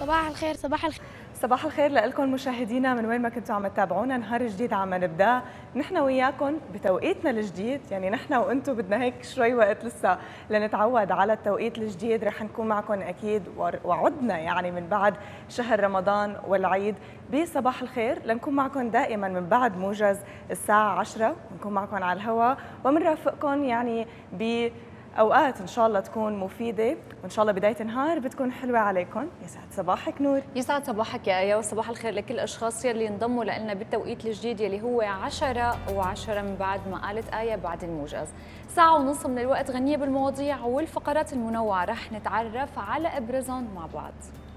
صباح الخير صباح الخير. صباح الخير لكم مشاهدينا من وين ما كنتوا عم تتابعونا. نهار جديد عم نبدا نحن وياكم بتوقيتنا الجديد، يعني نحن وانتم بدنا هيك شوي وقت لسه لنتعود على التوقيت الجديد. رح نكون معكم اكيد وعدنا يعني من بعد شهر رمضان والعيد بصباح الخير لنكون معكم دائما من بعد موجز الساعه 10. بنكون معكم على الهواء وبنرافقكم يعني اوقات ان شاء الله تكون مفيده، وان شاء الله بدايه النهار بتكون حلوه عليكم. يسعد صباحك نور. يسعد صباحك يا آية، وصباح الخير لكل الاشخاص يلي انضموا لنا بالتوقيت الجديد يلي هو 10 و10 من بعد ما قالت آية بعد الموجز. ساعة ونص من الوقت غنية بالمواضيع والفقرات المنوعة، رح نتعرف على ابرزهم مع بعض.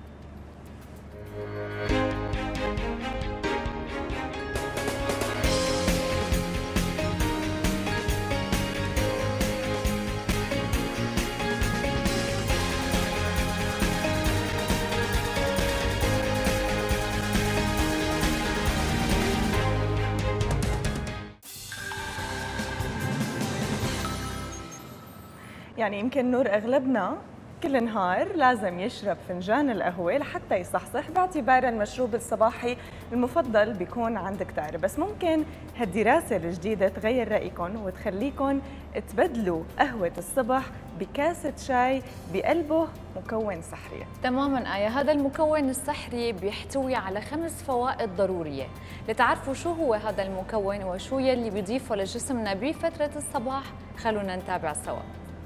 يعني يمكن نور اغلبنا كل نهار لازم يشرب فنجان القهوة لحتى يصحصح، باعتبار المشروب الصباحي المفضل بيكون عند كتار. بس ممكن هالدراسة الجديدة تغير رأيكم وتخليكم تبدلوا قهوة الصبح بكاسة شاي بقلبه مكون سحري. تماما آية، هذا المكون السحري بيحتوي على 5 فوائد ضرورية. لتعرفوا شو هو هذا المكون وشو يلي بيضيفه لجسمنا بفترة الصباح، خلونا نتابع سوا.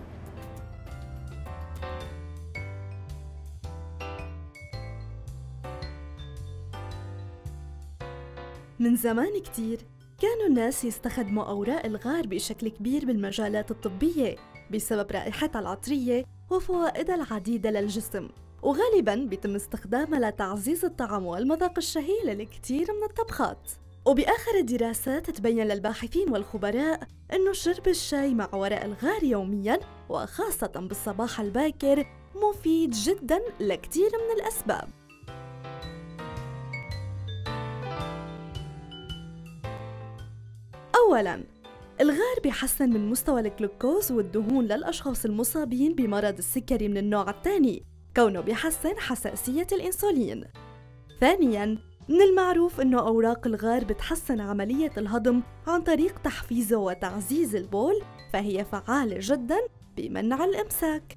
من زمان كتير كانوا الناس يستخدموا أوراق الغار بشكل كبير بالمجالات الطبية بسبب رائحتها العطرية وفوائدها العديدة للجسم، وغالباً بيتم استخدامها لتعزيز الطعم والمذاق الشهي للكثير من الطبخات. وبآخر الدراسات تبين للباحثين والخبراء أنه شرب الشاي مع ورق الغار يومياً وخاصة بالصباح الباكر مفيد جداً لكثير من الأسباب. أولاً، الغار بيحسن من مستوى الجلوكوز والدهون للأشخاص المصابين بمرض السكري من النوع الثاني، كونه بيحسن حساسية الإنسولين. ثانياً، من المعروف أنه أوراق الغار بتحسن عملية الهضم عن طريق تحفيزه وتعزيز البول، فهي فعالة جداً بمنع الإمساك.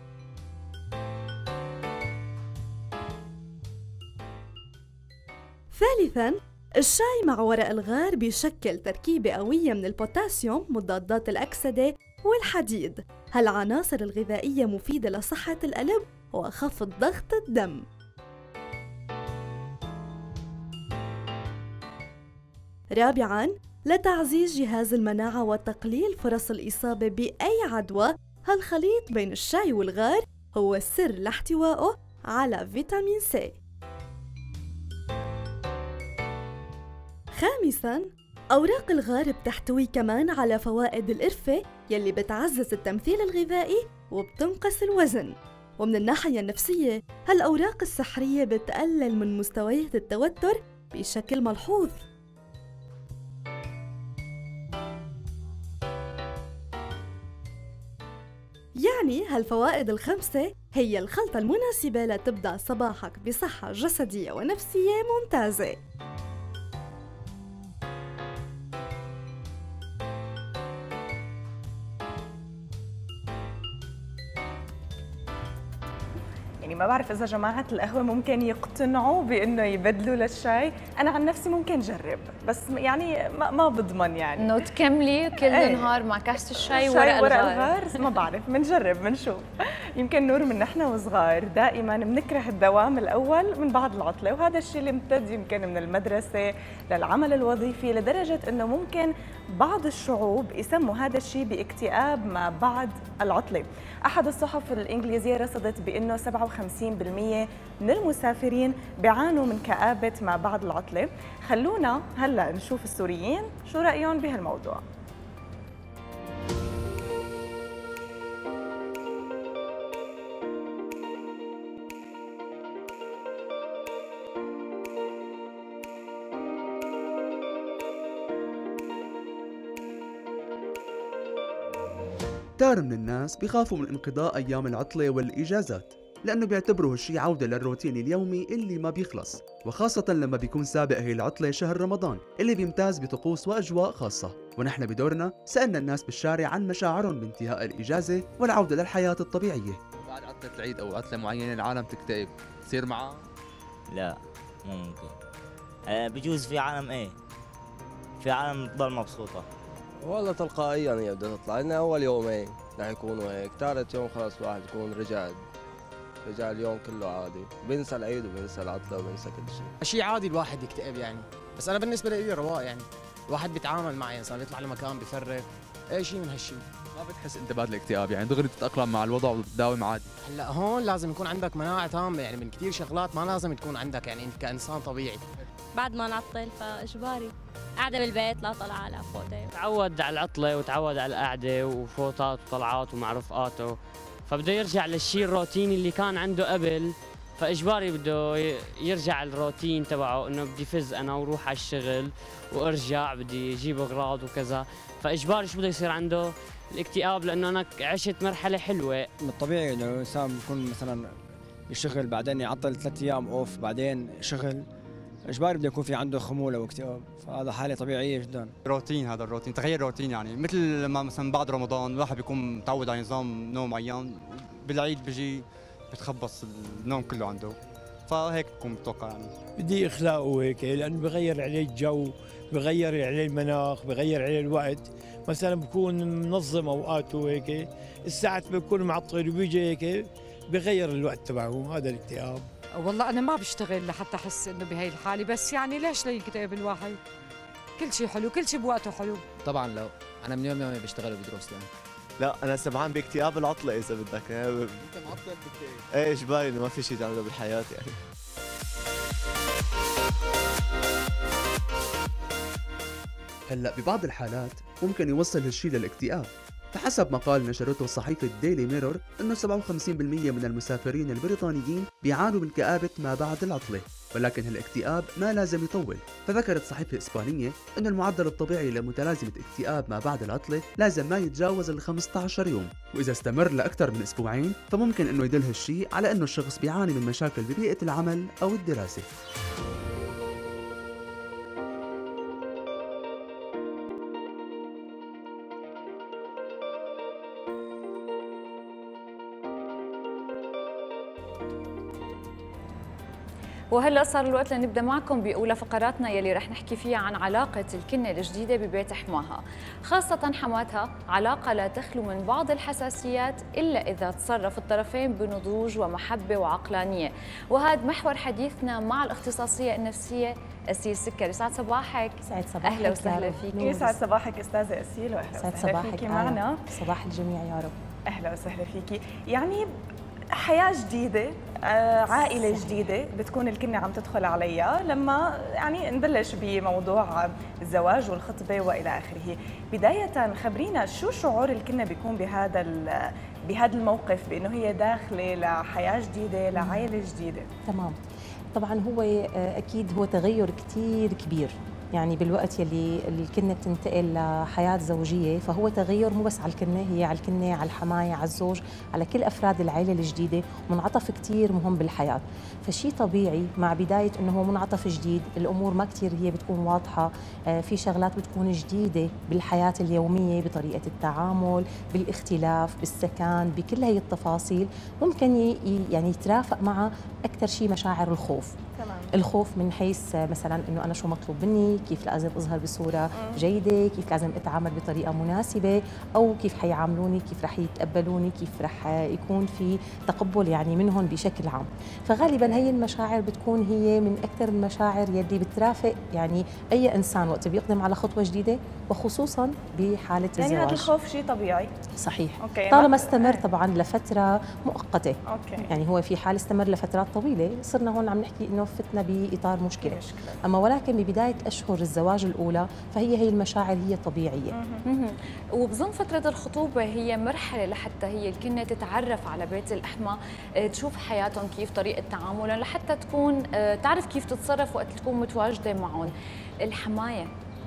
ثالثاً، الشاي مع ورق الغار بيشكل تركيبة قوية من البوتاسيوم، مضادات الأكسدة والحديد، هالعناصر الغذائية مفيدة لصحة القلب وخفض ضغط الدم. رابعاً، لتعزيز جهاز المناعة وتقليل فرص الإصابة بأي عدوى، هالخليط بين الشاي والغار هو السر لاحتوائه على فيتامين سي. خامساً، أوراق الغار بتحتوي كمان على فوائد القرفة يلي بتعزز التمثيل الغذائي وبتنقص الوزن. ومن الناحية النفسية، هالأوراق السحرية بتقلل من مستويات التوتر بشكل ملحوظ. يعني هالفوائد الخمسة هي الخلطة المناسبة لتبدأ صباحك بصحة جسدية ونفسية ممتازة. يعني ما بعرف إذا جماعة القهوة ممكن يقتنعوا بإنه يبدلوا للشاي. أنا عن نفسي ممكن جرب، بس يعني ما بضمن يعني إنه تكملي كل نهار مع كاسة الشاي ورق الغار. ما بعرف، بنجرب بنشوف. يمكن نور من نحن وصغار دائما بنكره الدوام الأول من بعد العطلة، وهذا الشيء اللي امتد يمكن من المدرسة للعمل الوظيفي، لدرجة إنه ممكن بعض الشعوب يسموا هذا الشيء باكتئاب ما بعد العطلة. أحد الصحف الإنجليزية رصدت بأنه 57% من المسافرين بيعانوا من كآبة ما بعد العطلة. خلونا هلأ نشوف السوريين شو رأيهم بهالموضوع. كتار من الناس بيخافوا من انقضاء أيام العطلة والإجازات، لأنه بيعتبروا هالشي عودة للروتين اليومي اللي ما بيخلص، وخاصة لما بيكون سابق هي العطلة شهر رمضان اللي بيمتاز بطقوس وأجواء خاصة. ونحن بدورنا سألنا الناس بالشارع عن مشاعرهم بانتهاء الإجازة والعودة للحياة الطبيعية. بعد عطلة العيد أو عطلة معينة العالم تكتئب، تصير معها؟ لا مو ممكن. بجوز في عالم في عالم تضل مبسوطة. والله تلقائيا هي بدها تطلع لنا اول يومين رح يكونوا هيك، ثالث يوم خلاص الواحد يكون رجع اليوم كله عادي، بينسى العيد وبينسى العطله وبينسى كل شيء. شيء عادي الواحد يكتئب يعني، بس انا بالنسبه لي رواق يعني، الواحد بيتعامل معي انسان بيطلع لمكان بيفرغ اي شيء من هالشيء. ما بتحس انت بعد الاكتئاب يعني دغري تتأقلم مع الوضع وتداوم عادي؟ هلا هون لازم يكون عندك مناعه تامه يعني من كثير شغلات ما لازم تكون عندك يعني انت كانسان طبيعي. بعد ما نعطل فاجباري قاعده بالبيت لا طلعه لا فوتة. تعود على العطله وتعود على القعده وفوتات وطلعات ومع رفقاته، فبده يرجع للشيء الروتيني اللي كان عنده قبل، فاجباري بده يرجع الروتين تبعه انه بدي فز انا وروح على الشغل وارجع بدي اجيب اغراض وكذا، فاجباري شو بده يصير عنده الاكتئاب لانه انا عشت مرحله حلوه. من الطبيعي انه الانسان بيكون مثلا يشتغل بعدين يعطل 3 ايام اوف بعدين شغل، اجباري بده يكون في عنده خموله واكتئاب، فهذا حاله طبيعيه جدا. روتين، هذا الروتين تغير روتين يعني مثل لما مثلا بعد رمضان الواحد بيكون متعود على نظام نوم معين، بالعيد بيجي بتخبص النوم كله عنده، فهيك بكون متوقع يعني. بدي اخلاقه هيك لانه بغير عليه الجو، بغير عليه المناخ، بغير عليه الوقت، مثلا بكون منظم اوقاته هيك، الساعات بكون معطل وبيجي هيك بغير الوقت تبعه، هذا الاكتئاب. والله أنا ما بشتغل لحتى أحس إنه بهي الحالة، بس يعني ليش لا يكتئب الواحد؟ كل شيء حلو، كل شيء بوقته حلو. طبعا لو أنا من يومي بشتغل وبدرس يعني. لا أنا سمعان باكتئاب العطلة إذا بدك. أنت معطل بتكتئب؟ إيه إجباري إنه ما في شيء تعمله بالحياة يعني. هلا ببعض الحالات ممكن يوصل هالشي للاكتئاب، فحسب مقال نشرته صحيفة ديلي ميرور انه 57% من المسافرين البريطانيين بيعانوا من كآبة ما بعد العطلة، ولكن هالاكتئاب ما لازم يطول. فذكرت صحيفة إسبانية انه المعدل الطبيعي لمتلازمة اكتئاب ما بعد العطلة لازم ما يتجاوز ال 15 يوم، واذا استمر لاكثر من اسبوعين فممكن انه يدل هالشي على انه الشخص بيعاني من مشاكل ببيئة العمل او الدراسة. وهلا صار الوقت لنبدا معكم باولى فقراتنا يلي رح نحكي فيها عن علاقه الكنه الجديده ببيت حماها، خاصه حماتها، علاقه لا تخلو من بعض الحساسيات الا اذا تصرف الطرفين بنضوج ومحبه وعقلانيه، وهذا محور حديثنا مع الاختصاصيه النفسيه أسيل سكر. يسعد صباحك. يسعد صباحك. اهلا وسهلا فيك. يسعد صباحك استاذه أسيل، واهلا وسهلا فيكي معنا. صباح الجميع يا رب. اهلا وسهلا فيكي. يعني حياة جديدة، عائلة جديدة بتكون الكنة عم تدخل عليها لما يعني نبلش بموضوع الزواج والخطبة وإلى آخره. بداية خبرينا شو شعور الكنة بيكون بهذا الموقف، بأنه هي داخلة لحياة جديدة لعائلة جديدة؟ تمام. طبعا هو أكيد هو تغير كتير كبير، يعني بالوقت يلي الكنة بتنتقل لحياة زوجية فهو تغير مو بس على الكنة، هي على الكنة، على الحماية، على الزوج، على كل أفراد العائلة الجديدة، منعطف كتير مهم بالحياة. فشي طبيعي مع بداية إنه هو منعطف جديد، الأمور ما كتير هي بتكون واضحة، في شغلات بتكون جديدة بالحياة اليومية، بطريقة التعامل، بالاختلاف، بالسكن، بكل هي التفاصيل، ممكن يعني يترافق مع أكثر شيء مشاعر الخوف. تمام. الخوف من حيث مثلا انه انا شو مطلوب مني، كيف لازم اظهر بصوره جيده، كيف لازم اتعامل بطريقه مناسبه، او كيف حيعاملوني، كيف رح يتقبلوني، كيف رح يكون في تقبل يعني منهم بشكل عام. فغالبا هي المشاعر بتكون هي من اكثر المشاعر يلي بترافق يعني اي انسان وقت بيقدم على خطوه جديده، وخصوصا بحاله الزواج. يعني هذا الخوف شيء طبيعي. صحيح. أوكي. طالما استمر طبعا لفتره مؤقته. أوكي. يعني هو في حال استمر لفترات طويله صرنا هون عم نحكي انه فتنا باطار مشكله. اما ولكن ببدايه اشهر الزواج الاولى فهي المشاعر هي طبيعيه. وبظن فتره الخطوبه هي مرحله لحتى هي الكنه تتعرف على بيت الاحمى، تشوف حياتهم كيف، طريقه تعاملهم، لحتى تكون تعرف كيف تتصرف وقت تكون متواجده معهم. الحمايه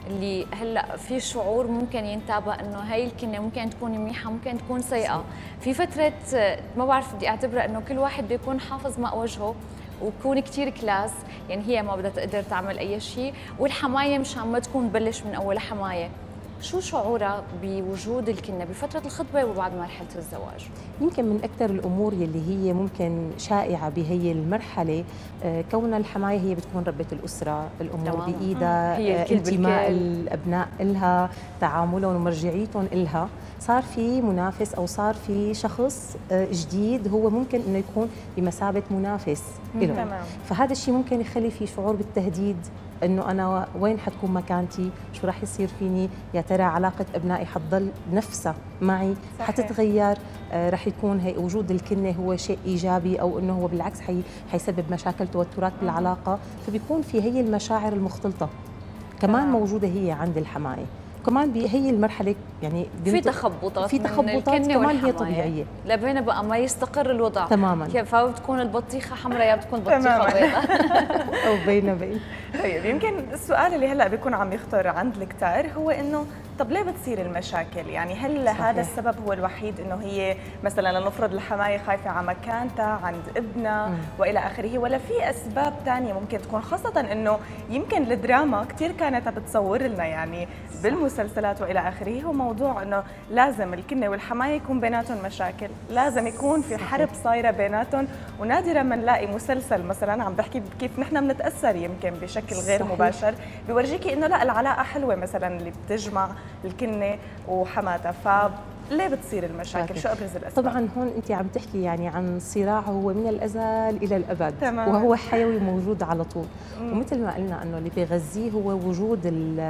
اللي هلا في شعور ممكن ينتابه انه هي الكنه ممكن تكون منيحه ممكن تكون سيئه، في فتره ما بعرف بدي اعتبرها انه كل واحد بده يكون حافظ ماء وجهه وتكون كثير كلاس، يعني هي ما بدها تقدر تعمل اي شيء، والحمايه مشان ما تكون تبلش من اول حمايه. شو شعورها بوجود الكنه بفتره الخطبه وبعد مرحله الزواج؟ يمكن من اكثر الامور يلي هي ممكن شائعه بهي المرحله كون الحمايه هي بتكون ربة الاسره، الامور بايدها، انتماء الابناء إلها، تعاملهم ومرجعيتهم إلها، صار في منافس او صار في شخص جديد هو ممكن انه يكون بمثابه منافس له، فهذا الشيء ممكن يخلي في شعور بالتهديد، انه انا وين حتكون مكانتي؟ شو راح يصير فيني؟ يا ترى علاقه ابنائي حتضل نفسها معي؟ صحيح. حتتغير؟ راح يكون هي وجود الكنه هو شيء ايجابي او انه هو بالعكس حيسبب مشاكل توترات بالعلاقه، فبيكون في هي المشاعر المختلطه كمان موجوده هي عند الحمايه. كمان هي المرحله يعني في تخبطات كمان هي طبيعيه لبين بقى ما يستقر الوضع تماما، كيف بتكون البطيخه حمراء يا بتكون بطيخه بيضاء او بين. طيب يمكن السؤال اللي هلا بيكون عم يخطر عند الكتار هو انه طب ليه بتصير المشاكل؟ يعني هل صحيح. هذا السبب هو الوحيد انه هي مثلا لنفرض الحمايه خايفه على مكانتها عند ابنها والى اخره، ولا في اسباب ثانيه ممكن تكون، خاصه انه يمكن الدراما كثير كانت بتصور لنا يعني بالمسلسلات والى اخره هو موضوع انه لازم الكنه والحمايه يكون بيناتهم مشاكل، لازم يكون في حرب صايره بيناتهم، ونادرا ما نلاقي مسلسل مثلا عم بحكي كيف نحن بنتاثر يمكن بشكل غير صحيح. مباشر بيورجيكي انه لا العلاقه حلوه مثلا اللي بتجمع الكنه وحماتها، ليه بتصير المشاكل؟ شو ابرز الاسباب؟ طبعا هون انت عم تحكي يعني عن صراع هو من الازل الى الابد، تمام. وهو حيوي موجود على طول، ومثل ما قلنا انه اللي بيغذيه هو وجود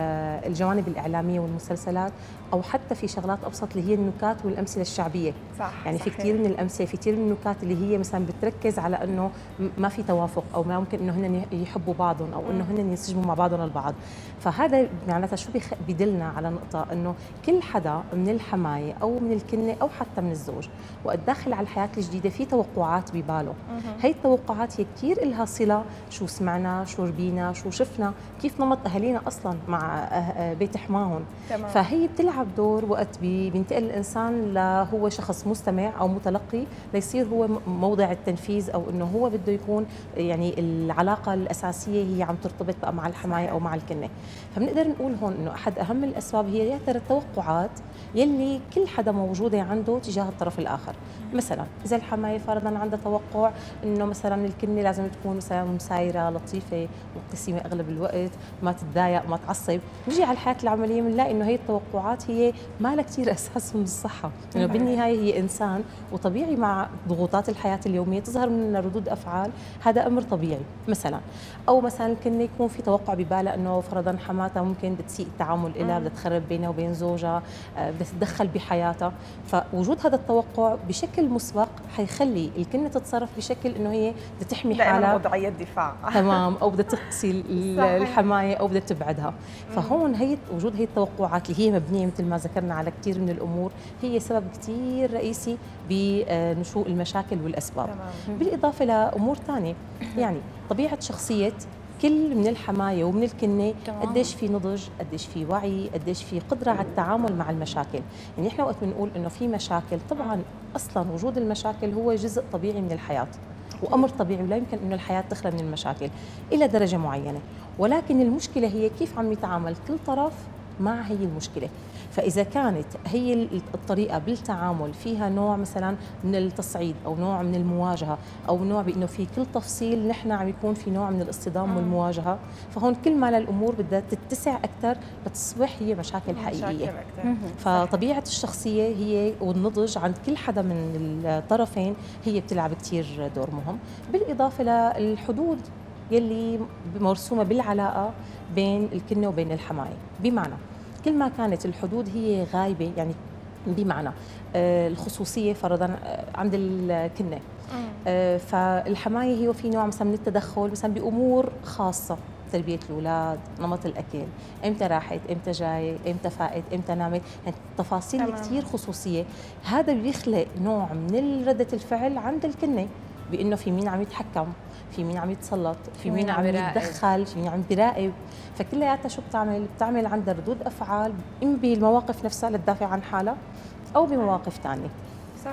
الجوانب الاعلاميه والمسلسلات، او حتى في شغلات ابسط اللي هي النكات والامثله الشعبيه. صح يعني في كثير من الامثله، في كثير من النكات اللي هي مثلا بتركز على انه ما في توافق، او ما ممكن انه هن يحبوا بعضهم، او انه هن ينسجموا مع بعضهم البعض. فهذا معناتها شو بدلنا على نقطه انه كل حدا من الحمايه او من الكنه او حتى من الزوج وقت داخل على الحياه الجديده في توقعات بباله، هي التوقعات هي كثير لها صله شو سمعنا، شو ربينا، شو شفنا، كيف نمط اهالينا اصلا مع بيت حماهم. فهي بتلعب دور وقت بينتقل الانسان لهو شخص مستمع او متلقي ليصير هو موضع التنفيذ، او انه هو بده يكون يعني العلاقه الاساسيه هي عم ترتبط بقى مع الحمايه او مع الكنه. فبنقدر نقول هون انه احد اهم الاسباب هي يا ترى التوقعات يلي كل حدا موجوده عنده تجاه الطرف الاخر. مثلا اذا الحمايه فرضا عندها توقع انه مثلا الكنه لازم تكون مثلا مسايره لطيفه مبتسمه اغلب الوقت، ما تتضايق ما تعصب، نجي على الحياه العمليه بنلاقي انه هي التوقعات هي ما لها كثير اساس من الصحه، انه بالنهايه هي انسان وطبيعي مع ضغوطات الحياه اليوميه تظهر منها ردود افعال، هذا امر طبيعي مثلا. او مثلا كنا يكون في توقع ببالها انه فرضا حماتها ممكن بتسيء التعامل لها، بدها تخرب بينها وبين زوجها، بدها تتدخل بحياتها، فوجود هذا التوقع بشكل مسبق حيخلي الكنه تتصرف بشكل انه هي بدها تحمي حالها، وضعيه دفاع تمام، او بدها تقصي الحمايه او بدها تبعدها. فهون هي وجود هي التوقعات اللي هي مبنيه مثل ما ذكرنا على كثير من الامور هي سبب كثير رئيسي بنشوء المشاكل والاسباب. بالاضافه لامور ثانيه، يعني طبيعه شخصيه كل من الحمايه ومن الكنه، قديش في نضج، قديش في وعي، قديش في قدره على التعامل مع المشاكل. يعني احنا وقت بنقول انه في مشاكل، طبعا اصلا وجود المشاكل هو جزء طبيعي من الحياه وامر طبيعي، ولا يمكن انه الحياه تخلى من المشاكل الى درجه معينه، ولكن المشكله هي كيف عم يتعامل كل طرف مع هي المشكله. فإذا كانت هي الطريقة بالتعامل فيها نوع مثلا من التصعيد أو نوع من المواجهة أو نوع بأنه في كل تفصيل نحن عم يكون في نوع من الاصطدام والمواجهة، فهون كل ما الأمور بدها تتسع أكثر بتصبح هي مشاكل حقيقية. فطبيعة الشخصية هي والنضج عند كل حدا من الطرفين هي بتلعب كتير دور مهم، بالإضافة للحدود يلي مرسومة بالعلاقة بين الكنة وبين الحماية. بمعنى كل ما كانت الحدود هي غايبة، يعني بمعنى الخصوصية فرضا عند الكنة، فالحماية هي في نوع مثلا من التدخل مثلا بأمور خاصة، تربية الأولاد، نمط الأكل، إمتى راحت، إمتى جاي، إمتى فائت، إمتى نامت، يعني تفاصيل كثير خصوصية. هذا بيخلق نوع من ردة الفعل عند الكنة، بانه في مين عم يتحكم، في مين عم يتسلط، في مين مين عم عم يراقب. يتدخل، في مين عم بيراقب. فكلياتها شو بتعمل عندها ردود افعال اما بالمواقف نفسها لتدافع عن حالها او بمواقف ثانيه. صح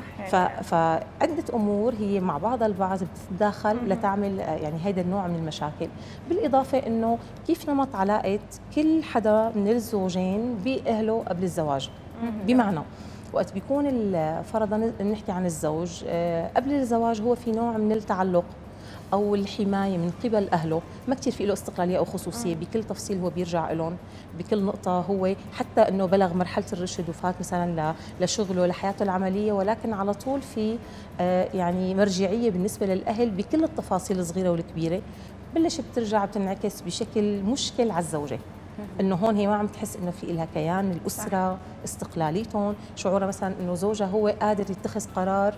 فعدة أمور هي مع بعضها البعض بتتداخل لتعمل يعني هيدا النوع من المشاكل. بالإضافة إنه كيف نمط علاقة كل حدا من الزوجين بأهله قبل الزواج. بمعنى وقت بيكون فرضا نحكي عن الزوج قبل الزواج هو في نوع من التعلق او الحمايه من قبل اهله، ما كثير في له استقلاليه او خصوصيه بكل تفصيل هو بيرجع لهم، بكل نقطه هو حتى انه بلغ مرحله الرشد وفات مثلا لشغله لحياته العمليه، ولكن على طول في يعني مرجعيه بالنسبه للاهل بكل التفاصيل الصغيره والكبيره. بلش بترجع بتنعكس بشكل مشكل على الزوجه، انه هون هي ما عم تحس انه في لها كيان، الاسره، استقلاليتهم، شعورها مثلا انه زوجها هو قادر يتخذ قرار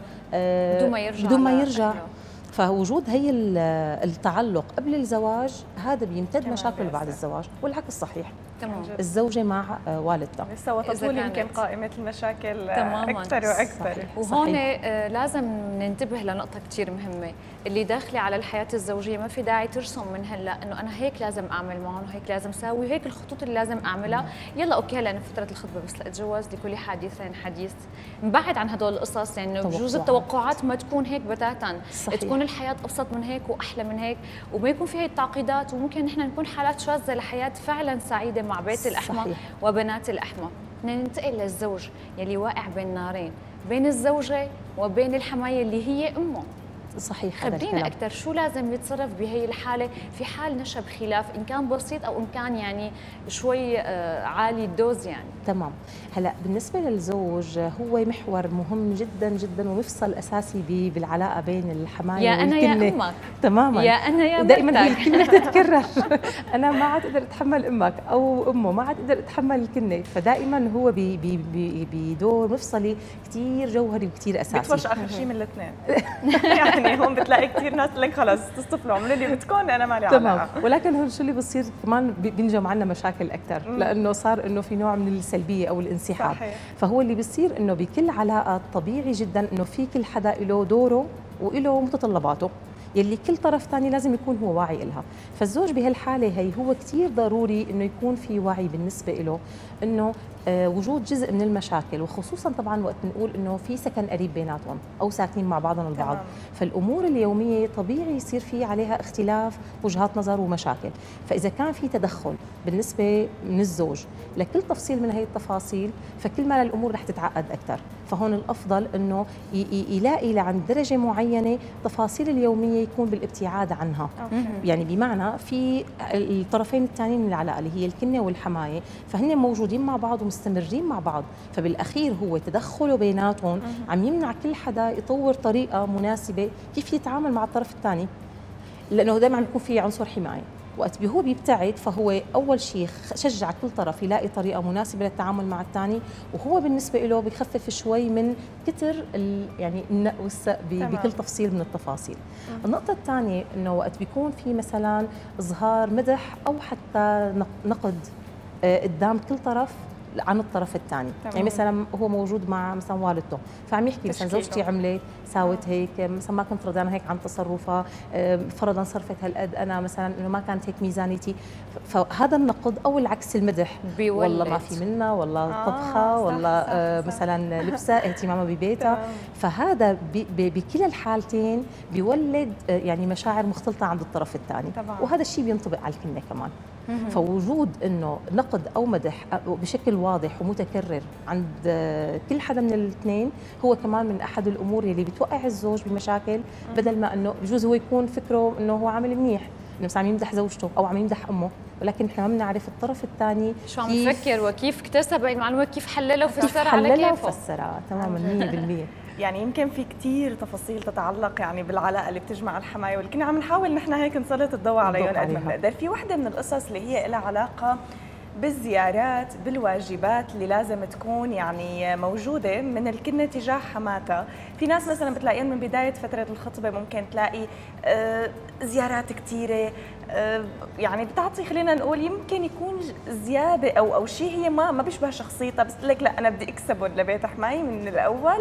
بدون ما يرجع. فوجود هي التعلق قبل الزواج هذا بيمتد مشاكل بعد الزواج، والعكس صحيح. تمام. الزوجه مع والدتها لسه وتطول يمكن قائمه المشاكل تماما اكثر واكثر. وهون لازم ننتبه لنقطه كثير مهمه، اللي داخله على الحياه الزوجيه ما في داعي ترسم من هلا انه انا هيك لازم اعمل معهم وهيك لازم ساوي وهيك الخطوط اللي لازم اعملها. يلا اوكي لانه فتره الخطبه بس لاتجوز لكل حديث حديث. نبعد عن هدول القصص لانه يعني بجوز التوقعات ما تكون هيك بتاتا، تكون الحياه ابسط من هيك واحلى من هيك وما يكون في هي التعقيدات، وممكن نحن نكون حالات شاذه لحياه فعلا سعيده مع بيت الأحمى وبنات الأحمى. بدنا ننتقل للزوج يلي واقع بين نارين، بين الزوجة وبين الحماية اللي هي أمه. صحيح. خبرينا أكثر شو لازم يتصرف بهي الحالة في حال نشب خلاف، إن كان بسيط أو إن كان يعني شوي عالي الدوز يعني. تمام. هلا بالنسبة للزوج هو محور مهم جدا جدا ومفصل أساسي بالعلاقة بين الحماية يا أنا والكنة. يا أمك. تماما. يا أنا يا دائما هي الكلمة تتكرر. أنا ما عاد أقدر أتحمل أمك أو أمه ما عاد أقدر أتحمل الكنة، فدائما هو بدور مفصلي كثير جوهري وكثير أساسي. بتوش آخر شيء من الاثنين. يعني هون بتلاقي كثير ناس لك خلص تصطفلوا اعملوا اللي بدكم انا مالي علاقه. تمام. ولكن هون شو اللي بصير كمان بينجم عنا مشاكل اكثر، لانه صار انه في نوع من السلبيه او الانسحاب. صحيح. فهو اللي بيصير انه بكل علاقه طبيعي جدا انه في كل حدا له دوره وله متطلباته يلي كل طرف ثاني لازم يكون هو واعي لها. فالزوج بهالحاله هي هو كثير ضروري انه يكون في وعي بالنسبه له انه وجود جزء من المشاكل، وخصوصا طبعا وقت نقول انه في سكن قريب بيناتهم او ساكنين مع بعضهم البعض، فالامور اليوميه طبيعي يصير في عليها اختلاف وجهات نظر ومشاكل. فاذا كان في تدخل بالنسبه من الزوج لكل تفصيل من هي التفاصيل فكل ما الامور رح تتعقد اكثر. فهون الافضل انه يلاقي لعند درجه معينه تفاصيل اليوميه يكون بالابتعاد عنها. يعني بمعنى في الطرفين الثانيين من العلاقه اللي هي الكنه والحمايه، فهن موجودين مع بعض ومستمرين مع بعض، فبالاخير هو تدخله بيناتهم عم يمنع كل حدا يطور طريقه مناسبه كيف يتعامل مع الطرف الثاني، لانه دائما عم يكون في عنصر حمايه. وقت هو بيبتعد فهو اول شيء شجع كل طرف يلاقي طريقه مناسبه للتعامل مع الثاني، وهو بالنسبه له بخفف شوي من كتر يعني النق والسق بكل تفصيل من التفاصيل. النقطه الثانيه انه وقت بيكون في مثلا اظهار مدح او حتى نقد قدام كل طرف عن الطرف الثاني، يعني مثلا هو موجود مع مثلا والدته فعم يحكي مثلا زوجتي عملت ساوت هيك، مثلا ما كنت رضيانه هيك عن تصرفها، فرضا صرفت هالقد، انا مثلا انه ما كانت هيك ميزانيتي. فهذا النقد او العكس المدح، والله ما في منها، والله طبخه، والله مثلا لبسها، اهتمامها ببيتها. فهذا بكلا الحالتين بيولد يعني مشاعر مختلطه عند الطرف الثاني، وهذا الشيء بينطبق على الكنه كمان. فوجود انه نقد او مدح بشكل واضح ومتكرر عند كل حدا من الاثنين هو كمان من احد الامور اللي بتوقع الزوج بمشاكل، بدل ما انه بجوز هو يكون فكره انه هو عامل منيح، انه عم يمدح زوجته او عم يمدح امه، ولكن احنا ما بنعرف الطرف الثاني شو عم يفكر وكيف اكتسب المعلومات، كيف حللها وفسرها على كيفه. وفسرها تماما 100%. يعني يمكن في كثير تفاصيل تتعلق يعني بالعلاقه اللي بتجمع الحمايه، واللي كنا عم نحاول نحن هيك نسلط الضوء عليهم قد ما بنقدر. في وحده من القصص اللي هي لها علاقه بالزيارات، بالواجبات اللي لازم تكون يعني موجوده من الكنه تجاه حماتها. في ناس مثلا بتلاقيهم من بدايه فتره الخطبه ممكن تلاقي زيارات كثيره، يعني بتعطي خلينا نقول يمكن يكون زياده او شيء هي ما بيشبه شخصيتها، بس تقول لك لا انا بدي اكسبهم لبيت حماي من الاول،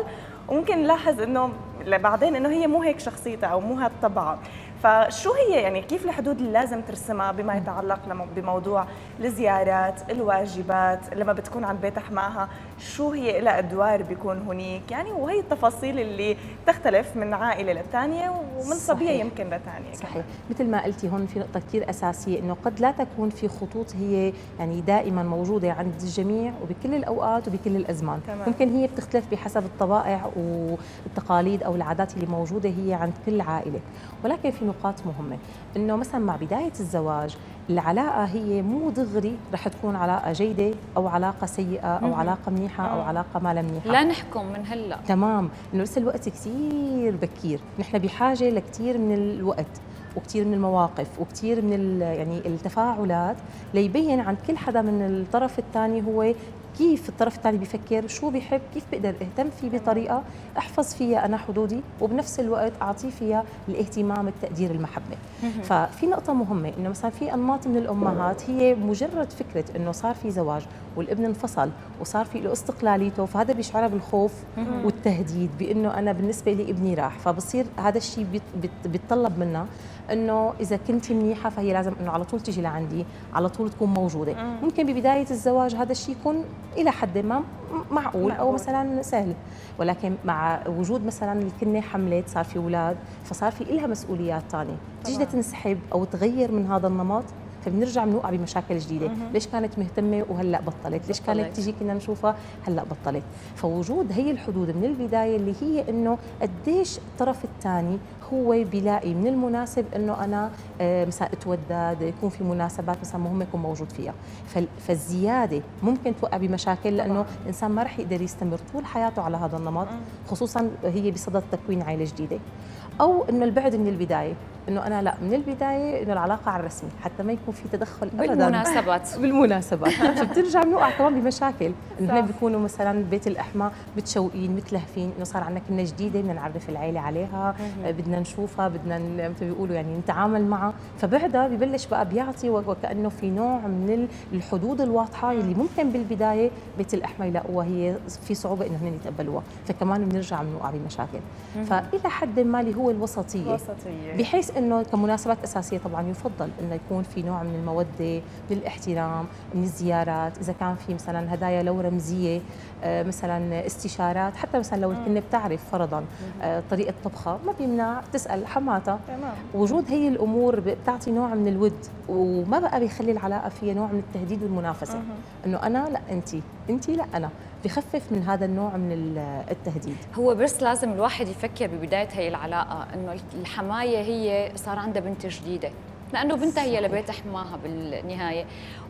وممكن نلاحظ انه بعدين انه هي مو هيك شخصيتها او مو هاد طبعها. فشو هي يعني كيف الحدود اللي لازم ترسمها بما يتعلق بموضوع الزيارات، الواجبات، لما بتكون عند بيت حماها شو هي لها ادوار بيكون هنيك يعني، وهي التفاصيل اللي تختلف من عائله للثانيه ومن صبيه يمكن لثانيه. صحيح، مثل ما قلتي هون في نقطه كثير اساسيه، انه قد لا تكون في خطوط هي يعني دائما موجوده عند الجميع وبكل الاوقات وبكل الازمان. تمام. ممكن هي بتختلف بحسب الطبائع والتقاليد او العادات اللي موجوده هي عند كل عائله، ولكن في نقاط مهمه، انه مثلا مع بدايه الزواج العلاقه هي مو دغري رح تكون علاقه جيده او علاقه سيئه او علاقه منيحه او علاقه ما منيحه. لا نحكم من هلا. تمام، انه لسه الوقت كثير بكير، نحن بحاجه لكثير من الوقت وكثير من المواقف وكثير من يعني التفاعلات ليبين عند كل حدا من الطرف الثاني هو كيف الطرف الثاني بيفكر، شو بيحب، كيف بقدر اهتم فيه بطريقه احفظ فيها انا حدودي وبنفس الوقت اعطيه فيها الاهتمام، التقدير، المحبه. ففي نقطه مهمه، انه مثلا في انماط من الامهات هي مجرد فكره انه صار في زواج والابن انفصل وصار في له استقلاليته، فهذا بيشعرها بالخوف والتهديد بانه انا بالنسبه لي ابني راح، فبصير هذا الشيء بيتطلب منا انه اذا كنتي منيحه فهي لازم انه على طول تيجي لعندي، على طول تكون موجوده. ممكن ببدايه الزواج هذا الشيء يكون الى حد ما معقول او مثلا سهل، ولكن مع وجود مثلا الكنه حملت، صار في اولاد، فصار في لها مسؤوليات ثانيه، تيجي تنسحب او تغير من هذا النمط، فبنرجع بنوقع بمشاكل جديده. ليش كانت مهتمه وهلا بطلت؟ ليش كانت تيجي كنا نشوفها هلا بطلت؟ فوجود هي الحدود من البدايه اللي هي انه قديش الطرف الثاني هو بيلاقي من المناسب انه انا مثلا اتودد، يكون في مناسبات مثلا مهمه يكون موجود فيها. فالزياده ممكن توقع بمشاكل، لانه الانسان ما رح يقدر يستمر طول حياته على هذا النمط، خصوصا هي بصدد تكوين عائله جديده. او انه البعد من البدايه، انه انا لا من البدايه انه العلاقه على الرسمي حتى ما يكون في تدخل ابدا بالمناسبات فبترجع بنوقع كمان بمشاكل، انه هن بيكونوا مثلا بيت الاحماء متشوقين متلهفين انه صار عندنا كنا جديده بدنا نعرف العائله عليها، بدنا نشوفها، بدنا مثل بيقولوا يعني نتعامل معها، فبعدها ببلش بقى بيعطي وكانه في نوع من الحدود الواضحه اللي ممكن بالبدايه بيت الاحماء يلاقوها هي في صعوبه انه هن يتقبلوها، فكمان بنرجع بنوقع بمشاكل. فالى حد ما اللي هو الوسطيه بحيث انه كمناسبات اساسيه طبعا يفضل انه يكون في نوع من الموده، من الاحترام، من الزيارات، اذا كان في مثلا هدايا لو رمزيه، مثلا استشارات، حتى مثلا لو الكنه بتعرف فرضا طريقه طبخها ما بيمنع تسال حماتها. وجود هي الامور بتعطي نوع من الود، وما بقى بيخلي العلاقه فيها نوع من التهديد والمنافسه، انه انا لا انت لا انا، بخفف من هذا النوع من التهديد. هو بس لازم الواحد يفكر ببداية هي العلاقة انه الحماية هي صار عندها بنت جديدة، لانه بنتها هي لبيت حماها بالنهاية،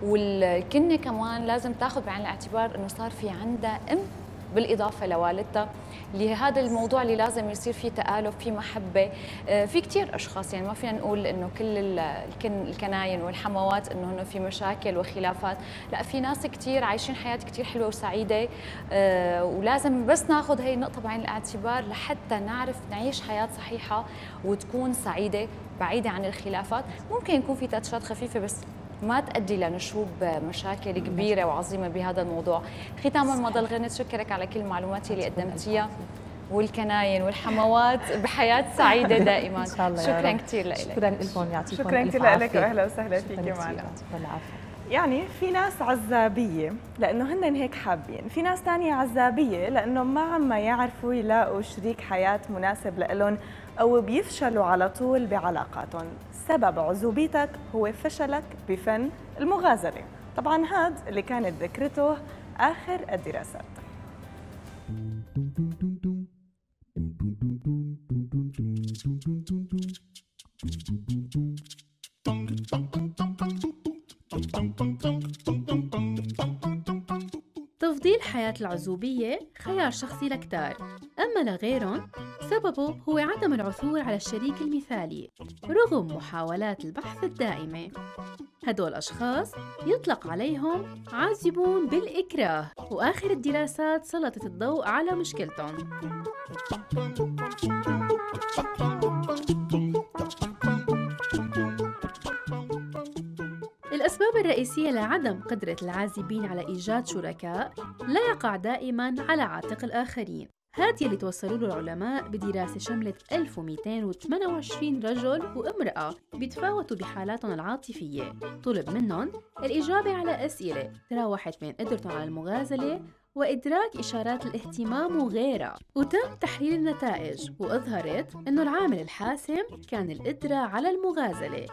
والكنة كمان لازم تاخذ بعين الاعتبار انه صار في عندها ام بالاضافه لوالدتها، لهذا الموضوع اللي لازم يصير فيه تآلف، في محبه. في كثير اشخاص يعني ما فينا نقول انه كل الكناين والحموات انه في مشاكل وخلافات، لا في ناس كثير عايشين حياه كثير حلوه وسعيده، ولازم بس ناخذ هي النقطه بعين الاعتبار لحتى نعرف نعيش حياه صحيحه وتكون سعيده بعيده عن الخلافات. ممكن يكون في تاتشات خفيفه بس ما تؤدي لنشوب مشاكل كبيره وعظيمه بهذا الموضوع. ختاما ما ضل غير نتشكرك على كل المعلومات اللي قدمتيها، والكناين والحموات بحياه سعيده دائما. إن شاء الله. شكرا كثير لك. شكرا لكم، يعطيكم شكرا كثير لك واهلا وسهلا فيكي معنا. يعني في ناس عزابيه لانه هن هيك حابين، في ناس ثانيه عزابيه لانه ما عم يعرفوا يلاقوا شريك حياه مناسب لهم او بيفشلوا على طول بعلاقاتهم. سبب عزوبيتك هو فشلك بفن المغازله. طبعا هذا اللي كانت ذكرته اخر الدراسات. تفضيل حياة العزوبية خيار شخصي لكتار، أما لغيرهم سببه هو عدم العثور على الشريك المثالي رغم محاولات البحث الدائمة. هدول أشخاص يطلق عليهم عازبون بالإكراه، وآخر الدراسات سلطت الضوء على مشكلتهم. الأسباب الرئيسية لعدم قدرة العازبين على إيجاد شركاء لا يقع دائماً على عاتق الآخرين. هاد يلي توصلوا له العلماء بدراسة شملت 1228 رجل وامرأة بيتفاوتوا بحالاتهم العاطفية. طلب منهم الإجابة على أسئلة تراوحت بين قدرتهم على المغازلة وإدراك إشارات الاهتمام وغيرها، وتم تحليل النتائج وأظهرت إنه العامل الحاسم كان القدرة على المغازلة.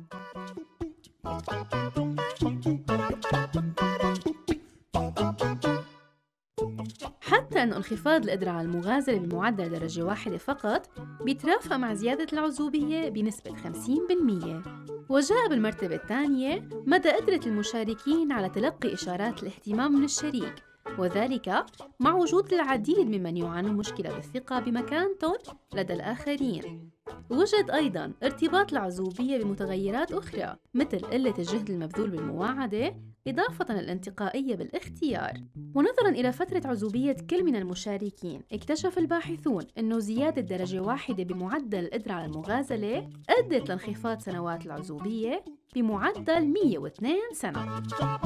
حتى أن انخفاض القدرة على المغازلة بمعدل درجة واحدة فقط بيترافق مع زيادة العزوبية بنسبة 50%. وجاء بالمرتبة الثانية مدى قدرة المشاركين على تلقي إشارات الاهتمام من الشريك، وذلك مع وجود العديد ممن يعانون مشكلة بالثقة بمكانتهم لدى الآخرين. وجد أيضاً ارتباط العزوبية بمتغيرات أخرى مثل قلة الجهد المبذول بالمواعدة، إضافة للانتقائية بالاختيار. ونظراً إلى فترة عزوبية كل من المشاركين، اكتشف الباحثون أنه زيادة درجة واحدة بمعدل القدرة على المغازلة أدت لانخفاض سنوات العزوبية بمعدل 102 سنة.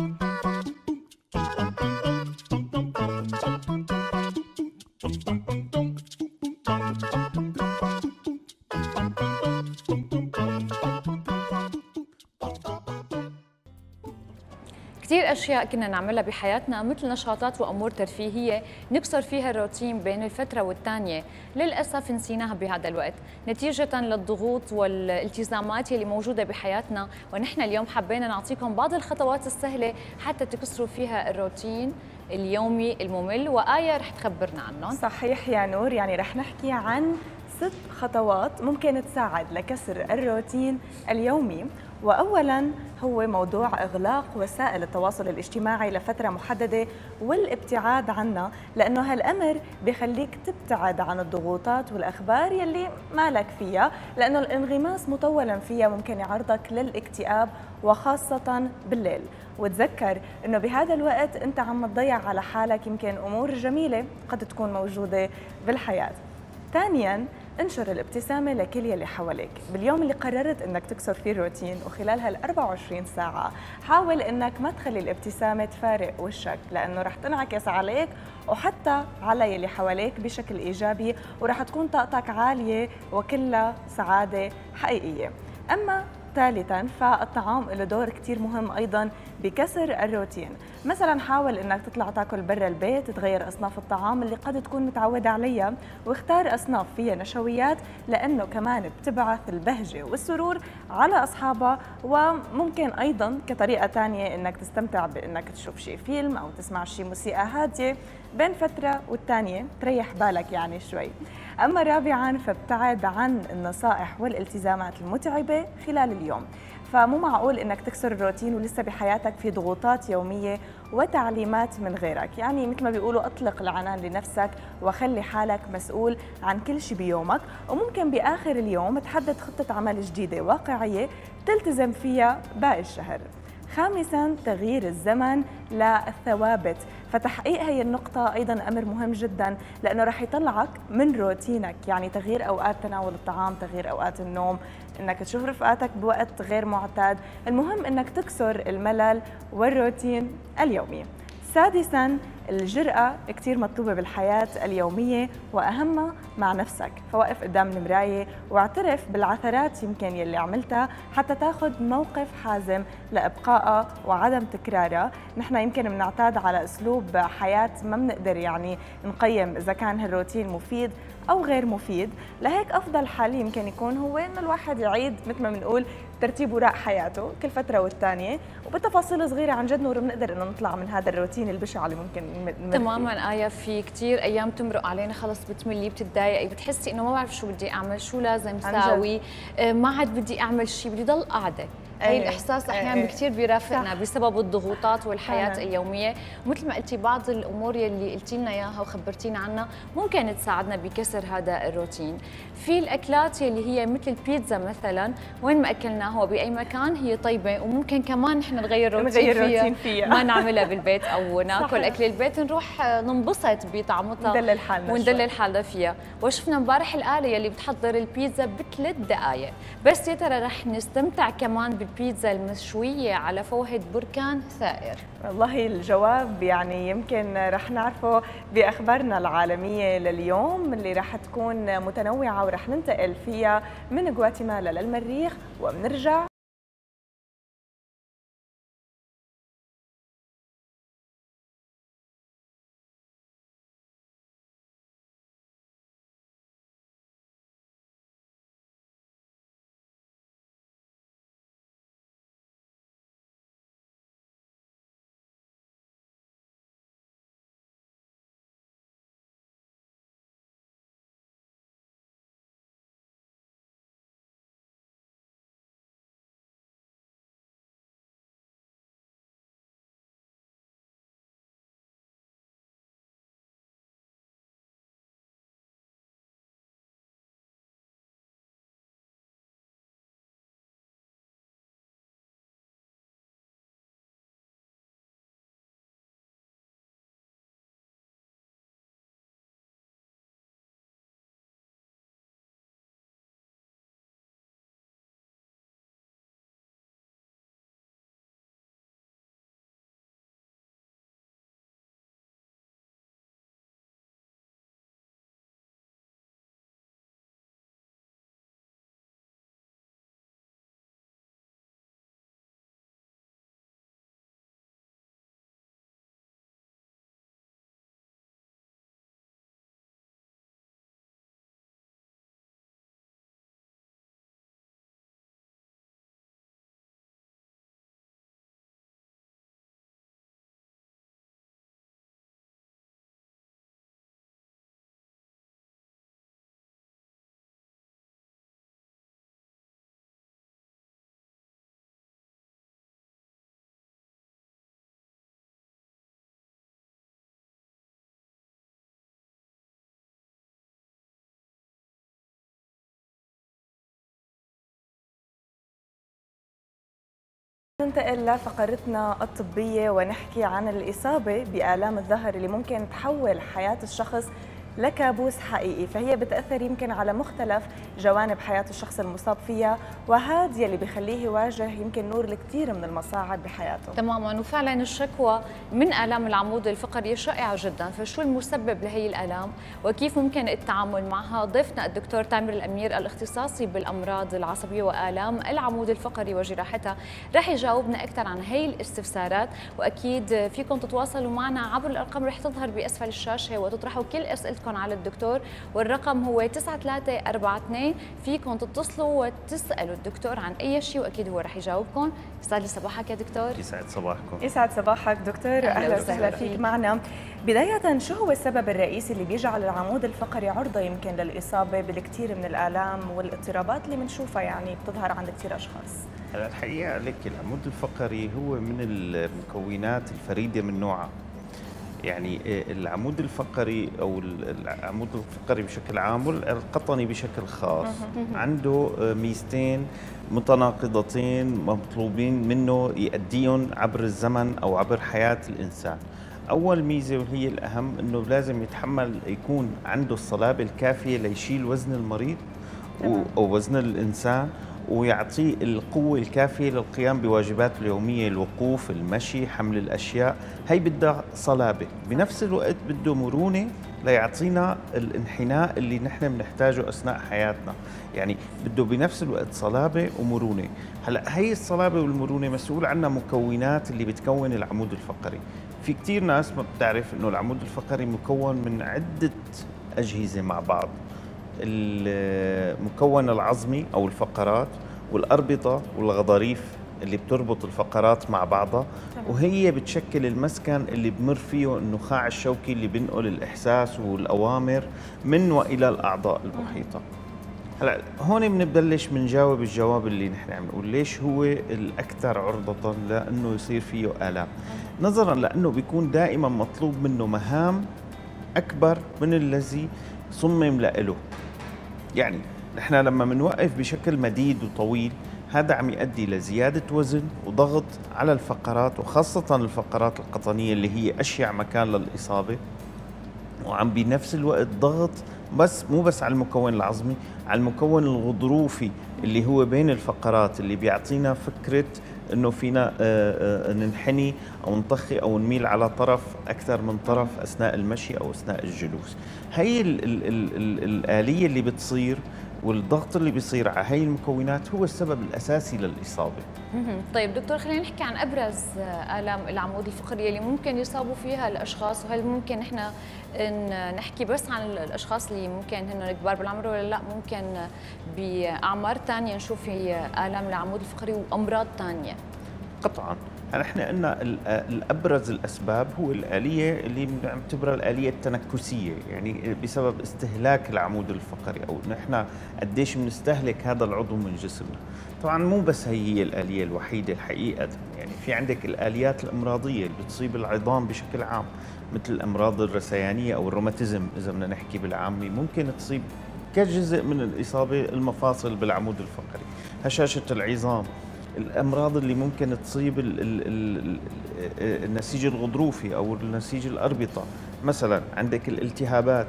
كثير أشياء كنا نعملها بحياتنا مثل نشاطات وأمور ترفيهية نكسر فيها الروتين بين الفترة والتانية، للأسف نسيناها بهذا الوقت نتيجة للضغوط والالتزامات اللي موجودة بحياتنا. ونحن اليوم حبينا نعطيكم بعض الخطوات السهلة حتى تكسروا فيها الروتين اليومي الممل، وآية رح تخبرنا عنهم. صحيح يا نور، يعني رح نحكي عن 6 خطوات ممكن تساعد لكسر الروتين اليومي. وأولاً هو موضوع إغلاق وسائل التواصل الاجتماعي لفترة محددة والابتعاد عنها، لأنه هالأمر بيخليك تبتعد عن الضغوطات والأخبار يلي مالك فيها، لأنه الانغماس مطولاً فيها ممكن يعرضك للاكتئاب وخاصة بالليل. وتذكر أنه بهذا الوقت أنت عم تضيع على حالك يمكن أمور جميلة قد تكون موجودة بالحياة. ثانياً انشر الابتسامة لكل يلي حواليك. باليوم اللي قررت انك تكسر فيه الروتين وخلال هال 24 ساعة حاول انك ما تخلي الابتسامة تفارق وشك، لانه رح تنعكس عليك وحتى على يلي حواليك بشكل ايجابي، ورح تكون طاقتك عالية وكلها سعادة حقيقية. اما ثالثاً فالطعام له دور كتير مهم أيضاً بكسر الروتين. مثلاً حاول إنك تطلع تاكل برا البيت، تغير أصناف الطعام اللي قد تكون متعود عليها، واختار أصناف فيها نشويات لأنه كمان بتبعث البهجة والسرور على أصحابها. وممكن أيضاً كطريقة تانية إنك تستمتع بإنك تشوف شي فيلم أو تسمع شي موسيقى هادية بين فترة والتانية تريح بالك يعني شوي. أما رابعاً فابتعد عن النصائح والالتزامات المتعبة خلال اليوم. فمو معقول إنك تكسر الروتين ولسه بحياتك في ضغوطات يومية وتعليمات من غيرك. يعني مثل ما بيقولوا أطلق العنان لنفسك وخلي حالك مسؤول عن كل شيء بيومك، وممكن بآخر اليوم تحدد خطة عمل جديدة واقعية تلتزم فيها باقي الشهر. خامساً تغيير الزمن للثوابت. فتحقيق هي النقطة أيضاً أمر مهم جداً، لأنه رح يطلعك من روتينك. يعني تغيير أوقات تناول الطعام، تغيير أوقات النوم، إنك تشوف رفقاتك بوقت غير معتاد. المهم إنك تكسر الملل والروتين اليومي. سادساً الجرأة كتير مطلوبة بالحياة اليومية، وأهمها مع نفسك. فوقف قدام المراية واعترف بالعثرات يمكن يلي عملتها حتى تاخد موقف حازم لإبقائها وعدم تكرارها. نحن يمكن بنعتاد على أسلوب حياة ما بنقدر يعني نقيم إذا كان هالروتين مفيد أو غير مفيد، لهيك أفضل حل يمكن يكون هو إنه الواحد يعيد مثل ما بنقول ترتيب وراء حياته كل فترة والتانية، وبتفاصيل صغيرة عن جد نور بنقدر إنه نطلع من هذا الروتين البشع اللي ممكن تماما. آية في كتير أيام تمرق علينا خلص بتملي، بتتضايقي، بتحسي إنه ما بعرف شو بدي أعمل، شو لازم ساوي، ما عاد بدي أعمل شيء، بدي ضل قاعدة. هي الإحساس أحيانا كثير بيرافقنا بسبب الضغوطات والحياة اليومية. ومثل ما قلتي بعض الأمور يلي قلتي لنا إياها وخبرتينا عنها ممكن تساعدنا بكسر هذا الروتين. في الأكلات يلي هي مثل البيتزا مثلا، وين ما أكلناها بأي مكان هي طيبة، وممكن كمان نحن نغير روتين فيها ما نعملها بالبيت أو ناكل أكل البيت، نروح ننبسط بطعمتها وندلل حالنا فيها. وشفنا امبارح الآلة يلي بتحضر البيتزا ب3 دقائق بس. يا ترى رح نستمتع كمان بالبيتزا المشوية على فوهة بركان ثائر؟ والله الجواب يعني يمكن رح نعرفه بأخبارنا العالمية لليوم اللي رح تكون متنوعة ورح ننتقل فيها من غواتيمالا للمريخ وبنرجع. ننتقل لفقرتنا الطبية ونحكي عن الإصابة بآلام الظهر اللي ممكن تحول حياة الشخص لكابوس حقيقي، فهي بتأثر يمكن على مختلف جوانب حياة الشخص المصاب فيها، وهذا يلي بيخليه يواجه يمكن نور الكثير من المصاعب بحياته. تماما، وفعلا الشكوى من آلام العمود الفقري شائعة جدا، فشو المسبب لهي الآلام وكيف ممكن التعامل معها؟ ضيفنا الدكتور تامر الأمير الاختصاصي بالأمراض العصبية وآلام العمود الفقري وجراحتها رح يجاوبنا أكثر عن هي الاستفسارات، وأكيد فيكم تتواصلوا معنا عبر الأرقام رح تظهر بأسفل الشاشة وتطرحوا كل أسئلتكم على الدكتور، والرقم هو 9342. فيكم تتصلوا وتسألوا الدكتور عن أي شيء وأكيد هو رح يجاوبكم. يسعد لي صباحك يا دكتور. يسعد صباحكم. يسعد صباحك دكتور، أهلا وسهلا فيك معنا. بداية شو هو السبب الرئيسي اللي بيجعل العمود الفقري عرضة يمكن للإصابة بالكثير من الآلام والاضطرابات اللي بنشوفها يعني بتظهر عند كثير أشخاص؟ الحقيقة لك العمود الفقري هو من المكونات الفريدة من نوعها. يعني العمود الفقري أو العمود الفقري بشكل عام والقطني بشكل خاص عنده ميزتين متناقضتين مطلوبين منه يؤديهم عبر الزمن أو عبر حياة الإنسان. أول ميزة وهي الأهم أنه لازم يكون عنده الصلابة الكافية ليشيل وزن المريض أو وزن الإنسان، ويعطيه القوة الكافية للقيام بواجباته اليومية، الوقوف، المشي، حمل الأشياء. هي بدها صلابة، بنفس الوقت بده مرونة ليعطينا الانحناء اللي نحن بنحتاجه أثناء حياتنا. يعني بده بنفس الوقت صلابة ومرونة. هلأ هي الصلابة والمرونة مسؤول عنها مكونات اللي بتكون العمود الفقري. في كتير ناس ما بتعرف إنه العمود الفقري مكون من عدة أجهزة مع بعض. المكون العظمي أو الفقرات والأربطة والغضاريف اللي بتربط الفقرات مع بعضها، وهي بتشكل المسكن اللي بمر فيه النخاع الشوكي اللي بينقل الإحساس والأوامر من وإلى الأعضاء المحيطة. هلا هون بنبلش بنجاوب الجواب اللي نحن عم نقول ليش هو الأكثر عرضة لأنه يصير فيه آلام، نظرا لأنه بيكون دائما مطلوب منه مهام أكبر من الذي صمم له. يعني نحن لما بنوقف بشكل مديد وطويل هذا عم يؤدي لزيادة وزن وضغط على الفقرات، وخاصة الفقرات القطنية اللي هي أشيع مكان للإصابة، وعم بنفس الوقت ضغط بس مو بس على المكون العظمي، على المكون الغضروفي اللي هو بين الفقرات، اللي بيعطينا فكرة انه فينا ننحني او نطخي او نميل على طرف اكثر من طرف اثناء المشي او اثناء الجلوس. هي الآلية اللي بتصير والضغط اللي بيصير على هي المكونات هو السبب الاساسي للاصابه. طيب دكتور، خلينا نحكي عن ابرز الام العمود الفقري اللي ممكن يصابوا فيها الاشخاص، وهل ممكن احنا نحكي بس عن الاشخاص اللي ممكن هن كبار بالعمر ولا لا ممكن باعمار ثانيه نشوف في الام العمود الفقري وامراض ثانيه؟ قطعا. احنا قلنا الابرز الاسباب هو الاليه اللي بنعتبرها الاليه التنكسيه، يعني بسبب استهلاك العمود الفقري او نحن قديش بنستهلك هذا العضو من جسمنا. طبعا مو بس هي الاليه الوحيده الحقيقه، يعني في عندك الاليات الامراضيه اللي بتصيب العظام بشكل عام، مثل الامراض الرثيانيه او الروماتيزم اذا بدنا نحكي بالعامي، ممكن تصيب كجزء من الاصابه المفاصل بالعمود الفقري، هشاشه العظام، الامراض اللي ممكن تصيب النسيج الغضروفي او النسيج الاربطه، مثلا عندك الالتهابات،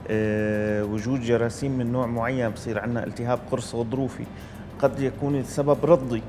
وجود جراثيم من نوع معين بصير عندنا التهاب قرص غضروفي، قد يكون السبب رضي،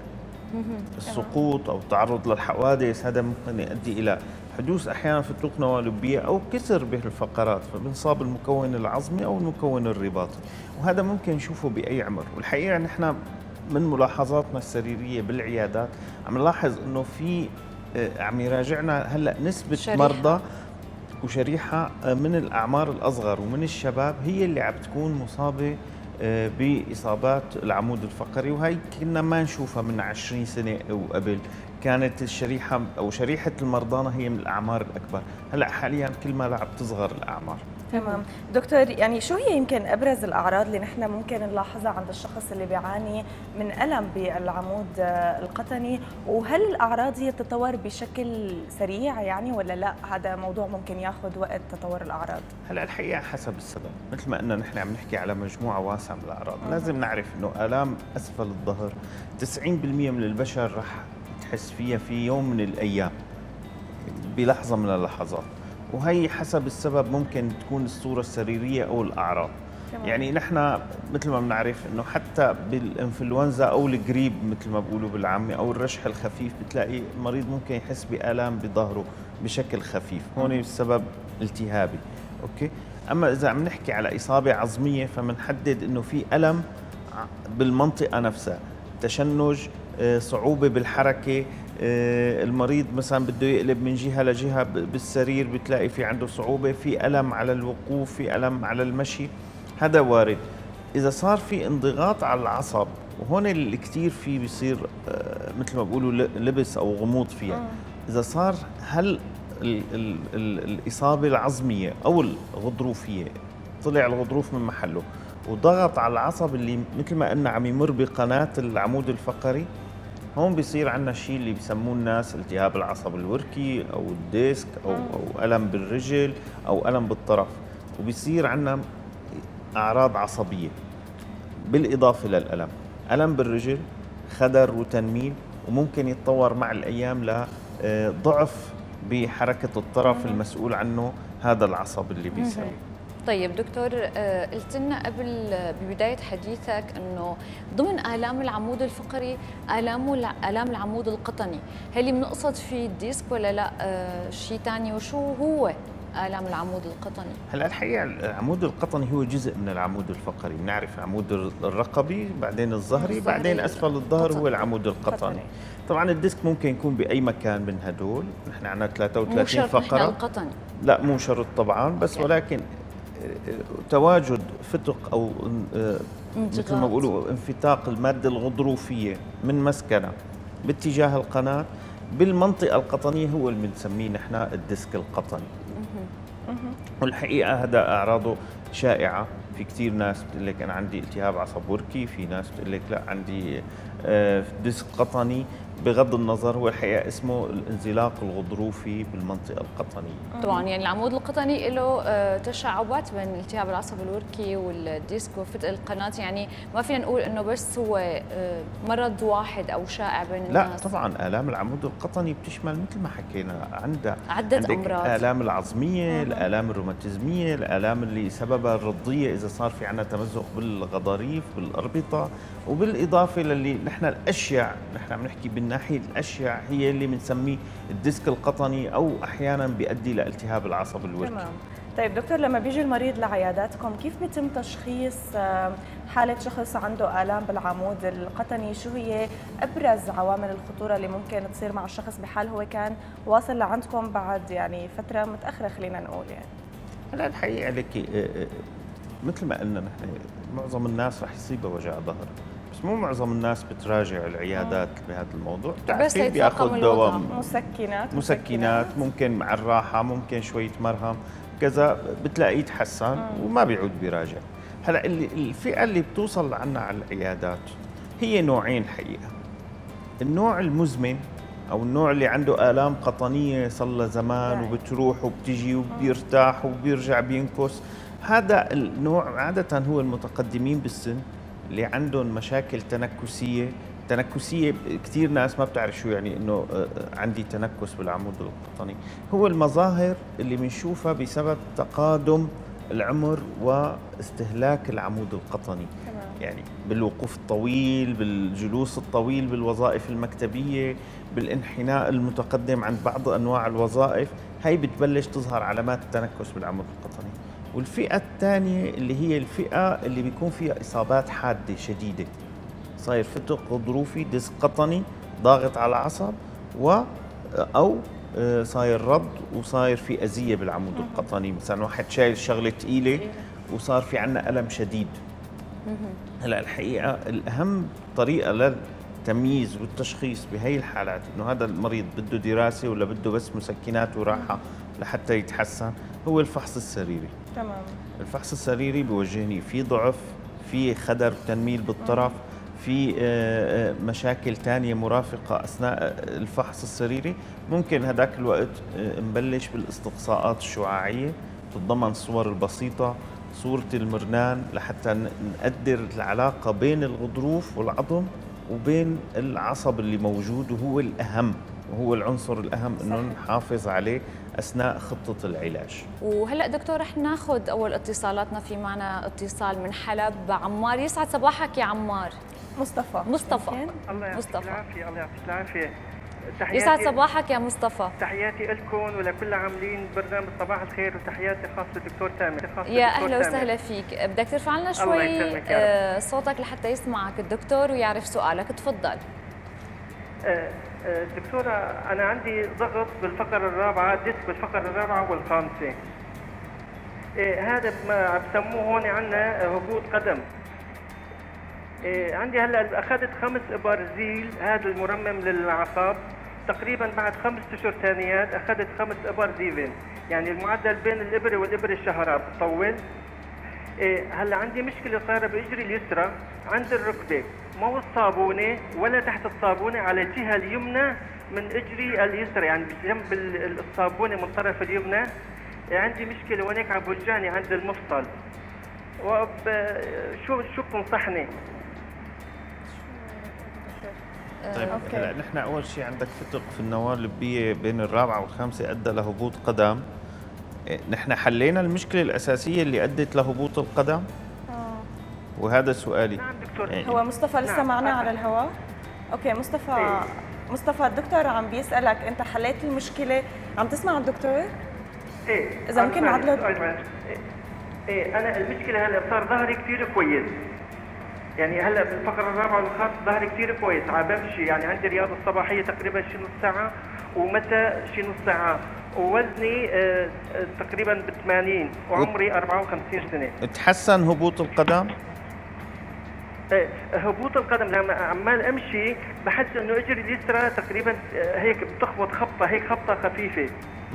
السقوط او التعرض للحوادث، هذا ممكن يؤدي الى حدوث احيانا فتوق نوالبيه او كسر بالفقرات، فبنصاب المكون العظمي او المكون الرباطي، وهذا ممكن نشوفه باي عمر. والحقيقه نحن من ملاحظاتنا السريريه بالعيادات عم نلاحظ انه في عم يراجعنا هلا نسبه شريحة. مرضى وشريحه من الاعمار الاصغر ومن الشباب هي اللي عم تكون مصابه باصابات العمود الفقري، وهي كنا ما نشوفها من 20 سنه وقبل، كانت الشريحه او شريحه المرضى هي من الاعمار الاكبر، هلا حاليا كل ما عم تصغر الاعمار. تمام دكتور، يعني شو هي يمكن ابرز الاعراض اللي نحن ممكن نلاحظها عند الشخص اللي بيعاني من الم بالعمود القطني، وهل الاعراض هي بتتطور بشكل سريع يعني ولا لا هذا موضوع ممكن ياخذ وقت تطور الاعراض؟ هلا الحقيقه حسب السبب، مثل ما قلنا نحن عم نحكي على مجموعه واسعه من الاعراض، لازم نعرف انه الام اسفل الظهر 90% من البشر رح تحس فيها في يوم من الايام بلحظه من اللحظات، وهي حسب السبب ممكن تكون الصورة السريرية أو الأعراض. يعني نحن مثل ما بنعرف إنه حتى بالإنفلونزا أو الجريب مثل ما بقولوا بالعامي أو الرشح الخفيف بتلاقي المريض ممكن يحس بآلام بظهره بشكل خفيف، هون السبب التهابي، أوكي؟ أما إذا عم نحكي على إصابة عظمية فبنحدد إنه في ألم بالمنطقة نفسها، تشنج، صعوبة بالحركة، المريض مثلا بده يقلب من جهة لجهة بالسرير بتلاقي في عنده صعوبة، في ألم على الوقوف، في ألم على المشي، هذا وارد. إذا صار في انضغاط على العصب، وهون اللي كثير فيه بيصير مثل ما بقولوا لبس أو غموض فيها، إذا صار هل الإصابة العظمية أو الغضروفية طلع الغضروف من محله وضغط على العصب اللي مثل ما قلنا عم يمر بقناة العمود الفقري، هون بيصير عندنا شيء اللي بيسموه الناس التهاب العصب الوركي او الديسك او الم بالرجل او الم بالطرف، وبيصير عندنا اعراض عصبيه بالاضافه للالم، الم بالرجل، خدر وتنميل، وممكن يتطور مع الايام لضعف بحركه الطرف المسؤول عنه هذا العصب اللي بيساوي. طيب دكتور، قلت لنا قبل ببداية حديثك أنه ضمن آلام العمود الفقري آلام العمود القطني، هل بنقصد فيه الديسك ولا لا شيء ثاني، وشو هو آلام العمود القطني؟ هلا الحقيقة العمود القطني هو جزء من العمود الفقري، بنعرف العمود الرقبي بعدين الظهري بعدين أسفل الظهر هو العمود القطني. طبعا الديسك ممكن يكون بأي مكان من هدول، نحن عندنا 33 فقرة. مو القطني؟ لا مو شرط طبعا، بس ولكن تواجد فتق او مثل ما بيقولوا انفتاق الماده الغضروفيه من مسكنه باتجاه القناه بالمنطقه القطنيه هو اللي بنسميه نحن الديسك القطني. والحقيقه هذا اعراضه شائعه، في كثير ناس بتقول لك انا عندي التهاب عصب وركي، في ناس بتقول لك لا عندي ديسك قطني، بغض النظر هو الحقيقه اسمه الانزلاق الغضروفي بالمنطقه القطنيه. طبعا يعني العمود القطني له تشعبات بين التهاب العصب الوركي والديسك وفتق القناه، يعني ما فينا نقول انه بس هو مرض واحد او شائع بين الناس. لا طبعا الام العمود القطني بتشمل مثل ما حكينا عندك امراض، الام العظميه، الالام الروماتيزميه، الالام اللي سببها الرضيه اذا صار في عندنا تمزق بالغضاريف بالاربطه، وبالاضافه للي نحن الاشيع، نحن عم نحكي بالناحيه الاشيع هي اللي بنسميه الديسك القطني او احيانا بيؤدي لالتهاب العصب الوركي. تمام. طيب دكتور، لما بيجي المريض لعياداتكم كيف بيتم تشخيص حالة شخص عنده آلام بالعمود القطني؟ شو هي أبرز عوامل الخطورة اللي ممكن تصير مع الشخص بحال هو كان واصل لعندكم بعد يعني فترة متأخرة خلينا نقول يعني؟ هلا الحقيقة لك مثل ما قلنا نحن معظم الناس رح يصيبها وجع ظهر، بس مو معظم الناس بتراجع العيادات بهذا الموضوع، بس بياخذ دواء مسكنات ممكن مع الراحة، ممكن شوية مرهم كذا بتلاقيه تحسن وما بيعود بيراجع. هلا الفئة اللي بتوصل عنا على العيادات هي نوعين الحقيقة، النوع المزمن أو النوع اللي عنده آلام قطنية صار له زمان وبتروح وبتجي وبيرتاح وبيرجع بينكس. هذا النوع عادة هو المتقدمين بالسن اللي عندهم مشاكل تنكسية. كثير ناس ما بتعرف شو يعني انه عندي تنكس بالعمود القطني. هو المظاهر اللي بنشوفها بسبب تقادم العمر واستهلاك العمود القطني. يعني بالوقوف الطويل، بالجلوس الطويل بالوظائف المكتبية، بالانحناء المتقدم عند بعض أنواع الوظائف، هي بتبلش تظهر علامات التنكس بالعمود القطني. والفئة الثانية اللي هي الفئة اللي بيكون فيها إصابات حادة شديدة، صاير فتق غضروفي، ديسك قطني ضاغط على العصب، أو صاير ربط وصاير في أذية بالعمود القطني، مثلا واحد شايل شغلة ثقيلة وصار في عنا ألم شديد. هلا الحقيقة الأهم طريقة للتمييز والتشخيص بهي الحالات إنه هذا المريض بده دراسة ولا بده بس مسكنات وراحة لحتى يتحسن، هو الفحص السريري. تمام. الفحص السريري بيوجهني في ضعف، في خدر تنميل بالطرف، في مشاكل تانية مرافقة أثناء الفحص السريري. ممكن هذاك الوقت نبلش بالاستقصاءات الشعاعية، تتضمن الصور البسيطة، صورة المرنان، لحتى نقدر العلاقة بين الغضروف والعظم وبين العصب اللي موجود، وهو الأهم وهو العنصر الأهم إنه نحافظ عليه أثناء خطة العلاج. وهلأ دكتور رح ناخذ أول اتصالاتنا. في معنا اتصال من حلب. عمار، يسعد صباحك يا عمار. مصطفى. الله يعطيك العافية. الله يعطيك العافية. يسعد صباحك يا مصطفى. تحياتي لكم ولكل عاملين برنامج صباح الخير، وتحياتي خاصة الدكتور تامر. يا أهلا وسهلا فيك. بدك ترفع لنا شوي صوتك لحتى يسمعك الدكتور ويعرف سؤالك. تفضل. دكتورة، أنا عندي ضغط بالفقرة الرابعة، ديسك بالفقرة الرابعة والخامسة. هذا ما بسموه هون عندنا هبوط قدم. عندي هلا اخذت 5 ابارزيل، هذا المرمم للاعصاب، تقريبا بعد 5 اشهر ثانيات اخذت 5 ابار زيفين، يعني المعدل بين الابره والابره الشهراء بتطول. هلا عندي مشكله صايره باجري اليسرى عند الركبه، مو الصابونه ولا تحت الصابونه، على الجهه اليمنى من اجري اليسرى، يعني بجنب الصابونه من الطرف اليمنى. عندي مشكله وهيك عم بوجعني عند المفصل. شو بتنصحني؟ طيب هلا نحن اول شيء عندك فتق في النواه اللبيه بين الرابعه والخامسه ادى لهبوط قدم. نحن حلينا المشكله الاساسيه اللي ادت لهبوط القدم. وهذا سؤالي. نعم دكتور. هو مصطفى لسه معنا على الهواء؟ اوكي مصطفى. مصطفى الدكتور عم بيسالك انت حليت المشكله، عم تسمع الدكتور؟ اذا ممكن نعدله. انا المشكله هلا صار ظهري كثير كويس، يعني هلا بالفقره الرابعه والخامسه ظهري كثير كويس، عم بمشي، يعني عندي رياضه صباحيه تقريبا شي نص ساعه، ومتى شي نص ساعه، ووزني تقريبا ب80 وعمري 54 سنه. تحسن هبوط القدم؟ هبوط القدم لما عمال امشي بحس انه اجري اليسرى تقريبا هيك بتخبط خبطه، هيك خبطه خفيفه.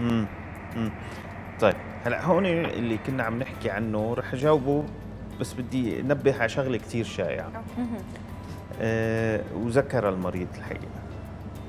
طيب هلا هون اللي كنا عم نحكي عنه رح اجاوبه، بس بدي انبه على شغله كثير شائعه. وذكر المريض الحقيقه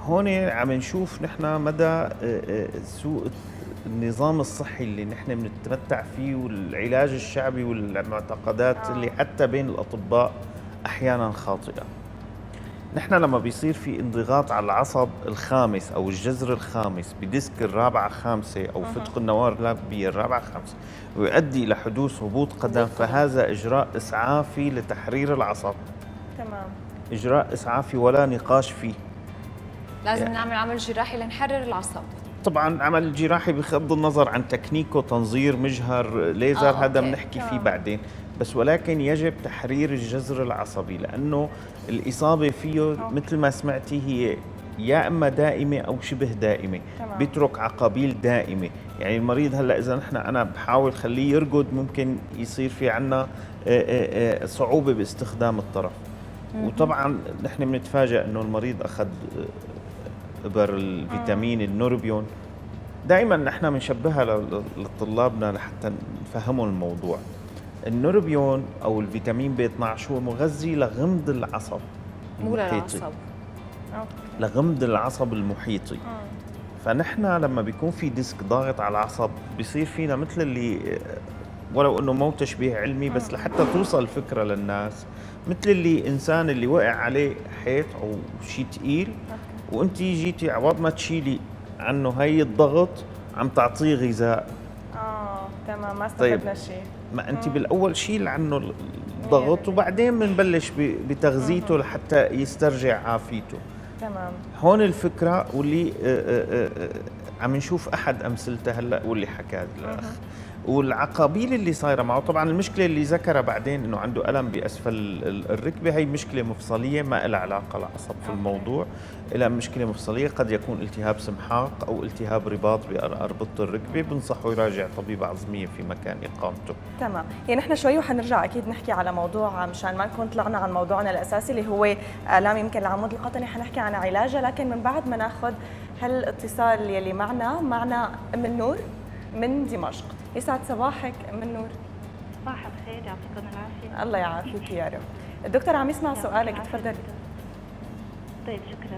هون عم نشوف نحن مدى سوء النظام الصحي اللي نحن بنتمتع فيه والعلاج الشعبي والمعتقدات اللي حتى بين الأطباء أحيانا خاطئة. نحن لما بيصير في انضغاط على العصب الخامس أو الجذر الخامس بديسك الرابعة خامسة أو فتق النواة اللابية الرابعة خامسة ويؤدي إلى حدوث هبوط قدم، فهذا إجراء إسعافي لتحرير العصب. تمام. إجراء إسعافي ولا نقاش فيه. لازم نعمل عمل جراحي لنحرر العصب. طبعا عمل جراحي بغض النظر عن تكنيكه، تنظير، مجهر، ليزر، هذا بنحكي فيه بعدين، بس ولكن يجب تحرير الجذر العصبي لأنه الإصابة فيه مثل ما سمعتي هي يا إما دائمة أو شبه دائمة، بيترك عقابيل دائمة. يعني المريض هلا إذا أنا بحاول خليه يرقد ممكن يصير في عنا صعوبة باستخدام الطرف. وطبعا نحن بنتفاجأ إنه المريض أخذ إبر الفيتامين النوربيون. دائما نحن بنشبهها لطلابنا لحتى نفهموا الموضوع. النوربيون او الفيتامين بي 12 هو مغذي لغمد العصب مو للعصب، لغمد العصب المحيطي. فنحن لما بيكون في ديسك ضاغط على العصب بيصير فينا مثل اللي ولو انه مو تشبيه علمي بس لحتى توصل الفكره للناس، مثل اللي انسان اللي وقع عليه حيط او شيء ثقيل وانت جيتي عوض ما تشيلي عنه هي الضغط عم تعطيه غذاء. تمام، ما استفدنا شيء. ما انت بالاول شيل عنه الضغط وبعدين بنبلش بتغذيته لحتى يسترجع عافيته. تمام. هون الفكره واللي عم نشوف احد امثلته هلا واللي حكى الاخ والعقابيل اللي صايره معه. طبعا المشكله اللي ذكرها بعدين انه عنده الم باسفل الركبه، هي مشكله مفصليه ما لها علاقه العصب في الموضوع، لها مشكله مفصليه قد يكون التهاب سمحاق او التهاب رباط باربطه الركبه، بنصحه يراجع طبيب عظميه في مكان اقامته. تمام، يعني نحن شوي وحنرجع اكيد نحكي على موضوع مشان ما نكون طلعنا عن موضوعنا الاساسي اللي هو الام يمكن العمود القطني، حنحكي عن علاجها، لكن من بعد ما ناخذ هالاتصال يلي معنا ام النور من دمشق. يسعد صباحك ام النور. صباح الخير، يعطيكم العافيه. الله يعافيك يا رب. الدكتور عم يسمع سؤالك، تفضلي. طيب شكرا.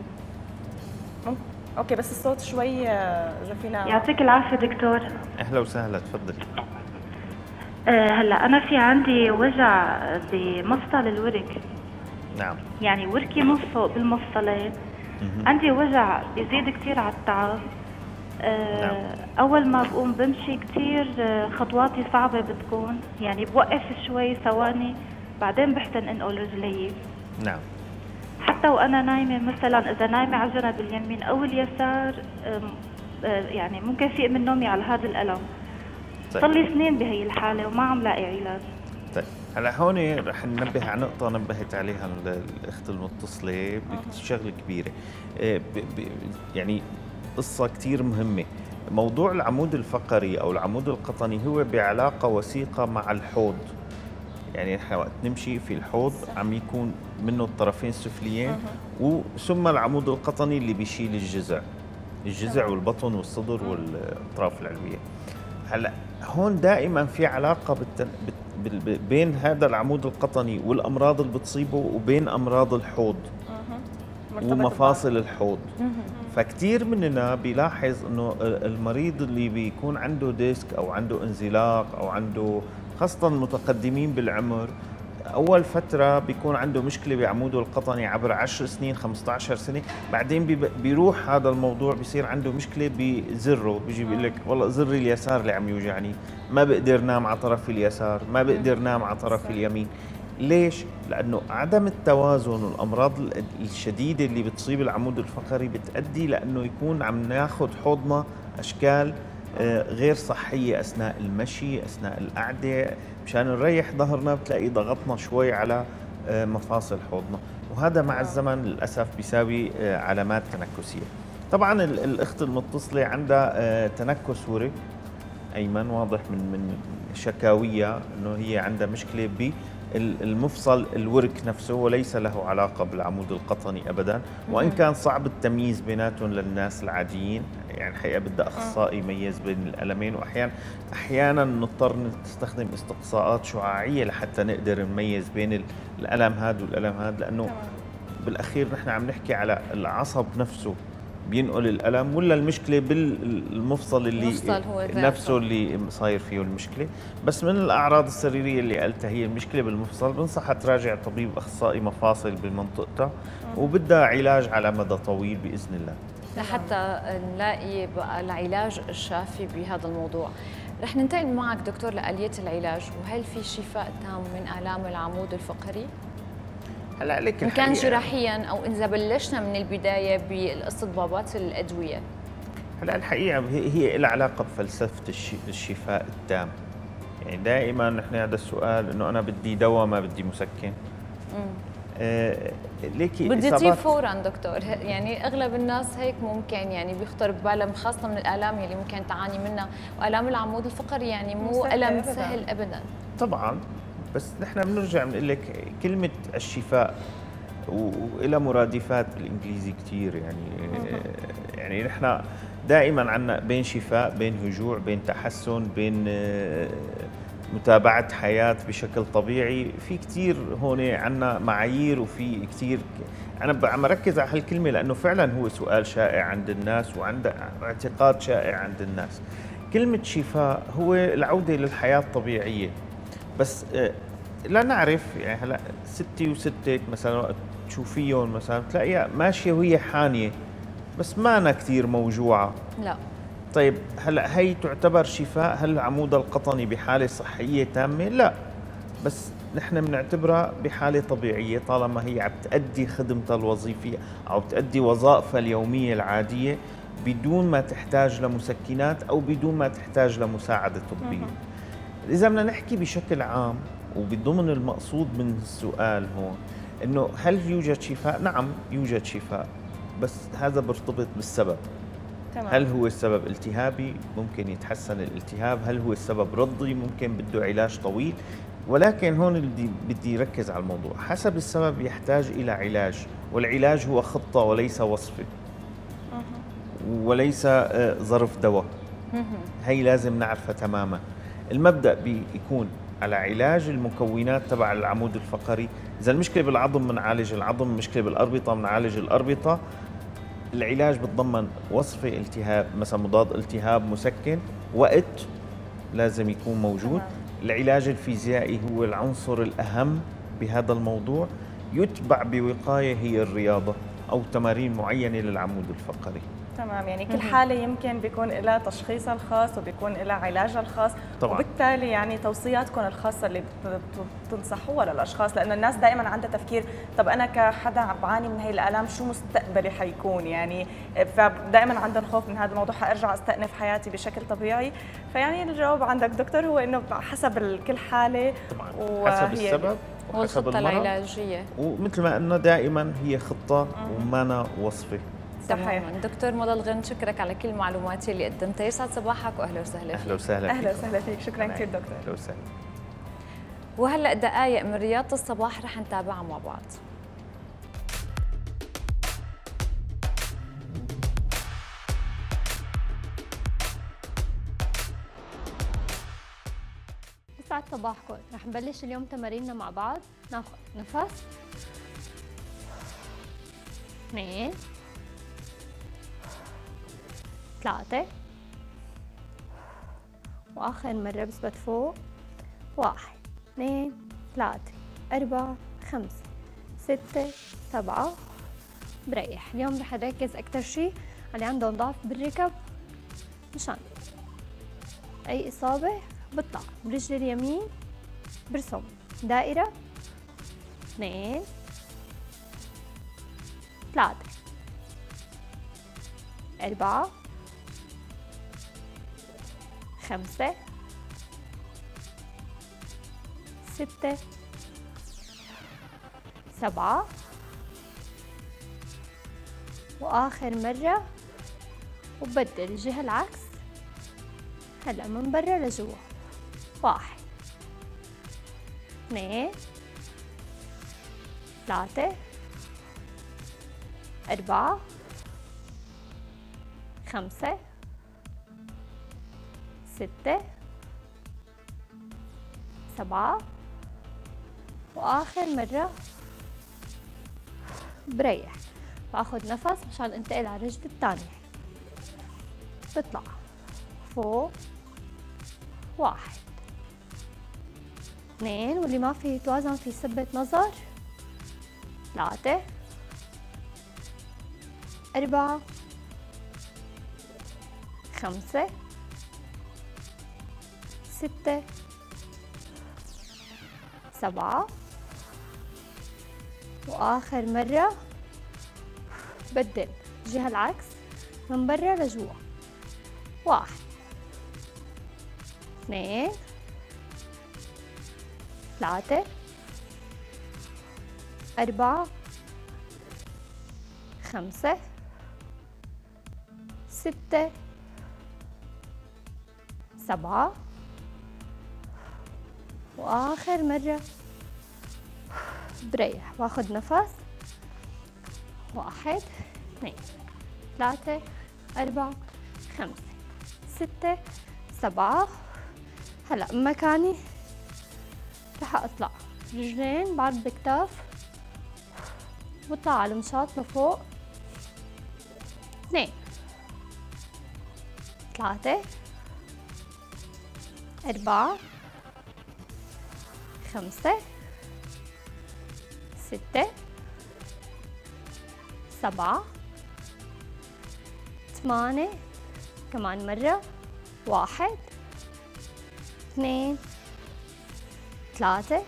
اوكي بس الصوت شوي اذا فينا. يعطيك العافيه دكتور. اهلا وسهلا، تفضلي. هلا انا في عندي وجع بمفصل الورك. نعم. يعني وركي من فوق بالمفصلين. عندي وجع بيزيد كثير على التعب. نعم. أول ما بقوم بمشي كثير خطواتي صعبة بتكون، يعني بوقف شوي ثواني بعدين بحسن انقل رجلي. نعم. حتى وأنا نايمة مثلا إذا نايمة على الجنب اليمين أو اليسار يعني ممكن فيق من نومي على هذا الألم. صار لي سنين بهي الحالة وما عم لاقي علاج. طيب هلا هون رح ننبه على نقطة نبهت عليها الأخت المتصلة بشغلة كبيرة. يعني قصة كتير مهمة. موضوع العمود الفقري أو العمود القطني هو بعلاقة وثيقة مع الحوض. يعني نحن وقت نمشي في الحوض عم يكون منه الطرفين السفليين وثم العمود القطني اللي بيشيل الجذع والبطن والصدر والأطراف العلوية. هلا هون دائما في علاقة بين هذا العمود القطني والأمراض اللي بتصيبه وبين أمراض الحوض ومفاصل الحوض. فكتير مننا بيلاحظ انه المريض اللي بيكون عنده ديسك او عنده انزلاق او عنده خاصة المتقدمين بالعمر اول فترة بيكون عنده مشكلة بعموده القطني عبر 10 سنين 15 سنة، بعدين بيروح هذا الموضوع بيصير عنده مشكلة بزره، بيجي بيقول لك والله زري اليسار اللي عم يوجعني، ما بقدر نام على طرفي اليسار، ما بقدر نام على طرفي اليمين. ليش؟ لأنه عدم التوازن والأمراض الشديدة اللي بتصيب العمود الفقري بتؤدي لأنه يكون عم ناخذ حوضنا أشكال غير صحية أثناء المشي، أثناء القعدة، مشان نريح ظهرنا بتلاقي ضغطنا شوي على مفاصل حوضنا، وهذا مع الزمن للأسف بيساوي علامات تنكسية. طبعا الأخت المتصلة عندها تنكس ورك أيمن، واضح من شكاوية أنه هي عندها مشكلة المفصل الورك نفسه وليس له علاقة بالعمود القطني أبدا، وإن كان صعب التمييز بيناتهم للناس العاديين، يعني حقيقة بدها أخصائي يميز بين الألمين، وأحيانا نضطر نستخدم استقصاءات شعاعية لحتى نقدر نميز بين الألم هذا والألم هذا، لأنه بالأخير نحن عم نحكي على العصب نفسه بينقل الالم، ولا المشكله بالمفصل اللي هو نفسه اللي صاير فيه المشكله. بس من الاعراض السريريه اللي قلتها هي المشكله بالمفصل، بنصحها تراجع طبيب اخصائي مفاصل بمنطقتها، وبدها علاج على مدى طويل باذن الله لحتى نلاقي بقى العلاج الشافي بهذا الموضوع. رح ننتقل معك دكتور لآلية العلاج، وهل في شفاء تام من آلام العمود الفقري؟ هلا لك إن كان جراحيا أو إذا بلشنا من البداية بالاستطبابات الأدوية. هلا الحقيقة هي لها علاقة بفلسفة الشفاء التام. يعني دائما نحن هذا السؤال إنه أنا بدي دواء ما بدي مسكن. ليكي بدي تجيب فورا دكتور، يعني اغلب الناس هيك ممكن يعني بيخطر ببالهم، خاصه من الالام اللي ممكن تعاني منها، والام العمود الفقري يعني مو الم سهل ابدا. طبعا، بس نحن بنرجع بنقول لك كلمه الشفاء وإلى مرادفات بالانجليزي كثير، يعني نحن دائما عندنا بين شفاء، بين هجوع، بين تحسن، بين متابعة حياة بشكل طبيعي. في كتير هون عنا معايير، وفي كتير أنا عم أركز على هالكلمة لأنه فعلا هو سؤال شائع عند الناس وعند اعتقاد شائع عند الناس. كلمة شفاء هو العودة للحياة الطبيعية، بس لا نعرف يعني هلا ستي وستك مثلا وقت تشوفيهم مثلا تلاقيها ماشية وهي حانية بس ما أنا كتير موجوعة. لا. طيب هلا هي تعتبر شفاء؟ هل العمود القطني بحالة صحية تامة؟ لا، بس نحن بنعتبرها بحالة طبيعية طالما هي عم تأدي خدمتها الوظيفية أو تأدي وظائفها اليومية العادية بدون ما تحتاج لمسكنات أو بدون ما تحتاج لمساعدة طبية. إذا بدنا نحكي بشكل عام وبضمن المقصود من السؤال هون إنه هل يوجد شفاء؟ نعم يوجد شفاء، بس هذا برتبط بالسبب. تمام. هل هو السبب التهابي؟ ممكن يتحسن الالتهاب. هل هو السبب رضي؟ ممكن بده علاج طويل. ولكن هون اللي بدي ركز على الموضوع، حسب السبب يحتاج إلى علاج، والعلاج هو خطة وليس وصفة وليس ظرف دواء. هي لازم نعرفها تماما. المبدأ بيكون على علاج المكونات تبع العمود الفقري. إذا المشكلة بالعظم بنعالج العظم، المشكلة بالأربطة بنعالج الأربطة. العلاج بتضمن وصفة التهاب مثلا مضاد التهاب، مسكن، وقت لازم يكون موجود. العلاج الفيزيائي هو العنصر الأهم بهذا الموضوع. يتبع بوقاية هي الرياضة أو تمارين معينة للعمود الفقري. تمام، يعني كل حالة يمكن بيكون لها تشخيصها الخاص وبيكون لها علاجها الخاص. طبعا. وبالتالي يعني توصياتكم الخاصة اللي بتنصحوها للأشخاص، لأنه الناس دائما عندها تفكير طب أنا كحدا بعاني من هي الآلام شو مستقبلي حيكون، يعني فدائما عندهم خوف من هذا الموضوع، حأرجع أستأنف حياتي بشكل طبيعي. فيعني الجواب عندك دكتور هو إنه حسب كل حالة طبعا حسب السبب وحسب الخطة العلاجية، ومثل ما قلنا دائما هي خطة ومانا وصفة. صحيح. دكتور مضى الغن، شكرك على كل المعلومات اللي قدمتها. يسعد صباحك واهلا وسهلا فيك. اهلا وسهلا فيك. اهلا وسهلا فيك، شكرا كثير دكتور. اهلا وسهلا. وهلا دقائق من رياضة الصباح رح نتابعها مع بعض. يسعد صباحكم. رح نبلش اليوم تماريننا مع بعض. ناخذ نفس 2 3 واخر مرة بثبت فوق 1 2 3 4 5 6 7 بريح. اليوم رح نركز أكتر شي على اللي عندهم ضعف بالركب، مشان أي إصابة بطلع برجل اليمين برسم دائرة 2 3 4 5 6 7 وآخر مرة وبدل الجهة العكس. هلا من برا لجوا 1 2 3 4 5 6 7 وآخر مرة بريح. باخد نفس مشان انتقل على الرجل الثانية. بطلع فوق 1 2 واللي ما في يتوازن في ثبت نظر 3 4 5 6 7 وآخر مرة بدل جهة العكس من برا لجوا 1 2 3 4 5 6 7 وآخر مرة بريح باخد نفس 1 2 3 4 5 6 7 هلا مكاني رح اطلع رجلين بعرض الكتاف بطلع على المشاط لفوق 2 3 4 5 6 7 8 كمان مرة 1 2 3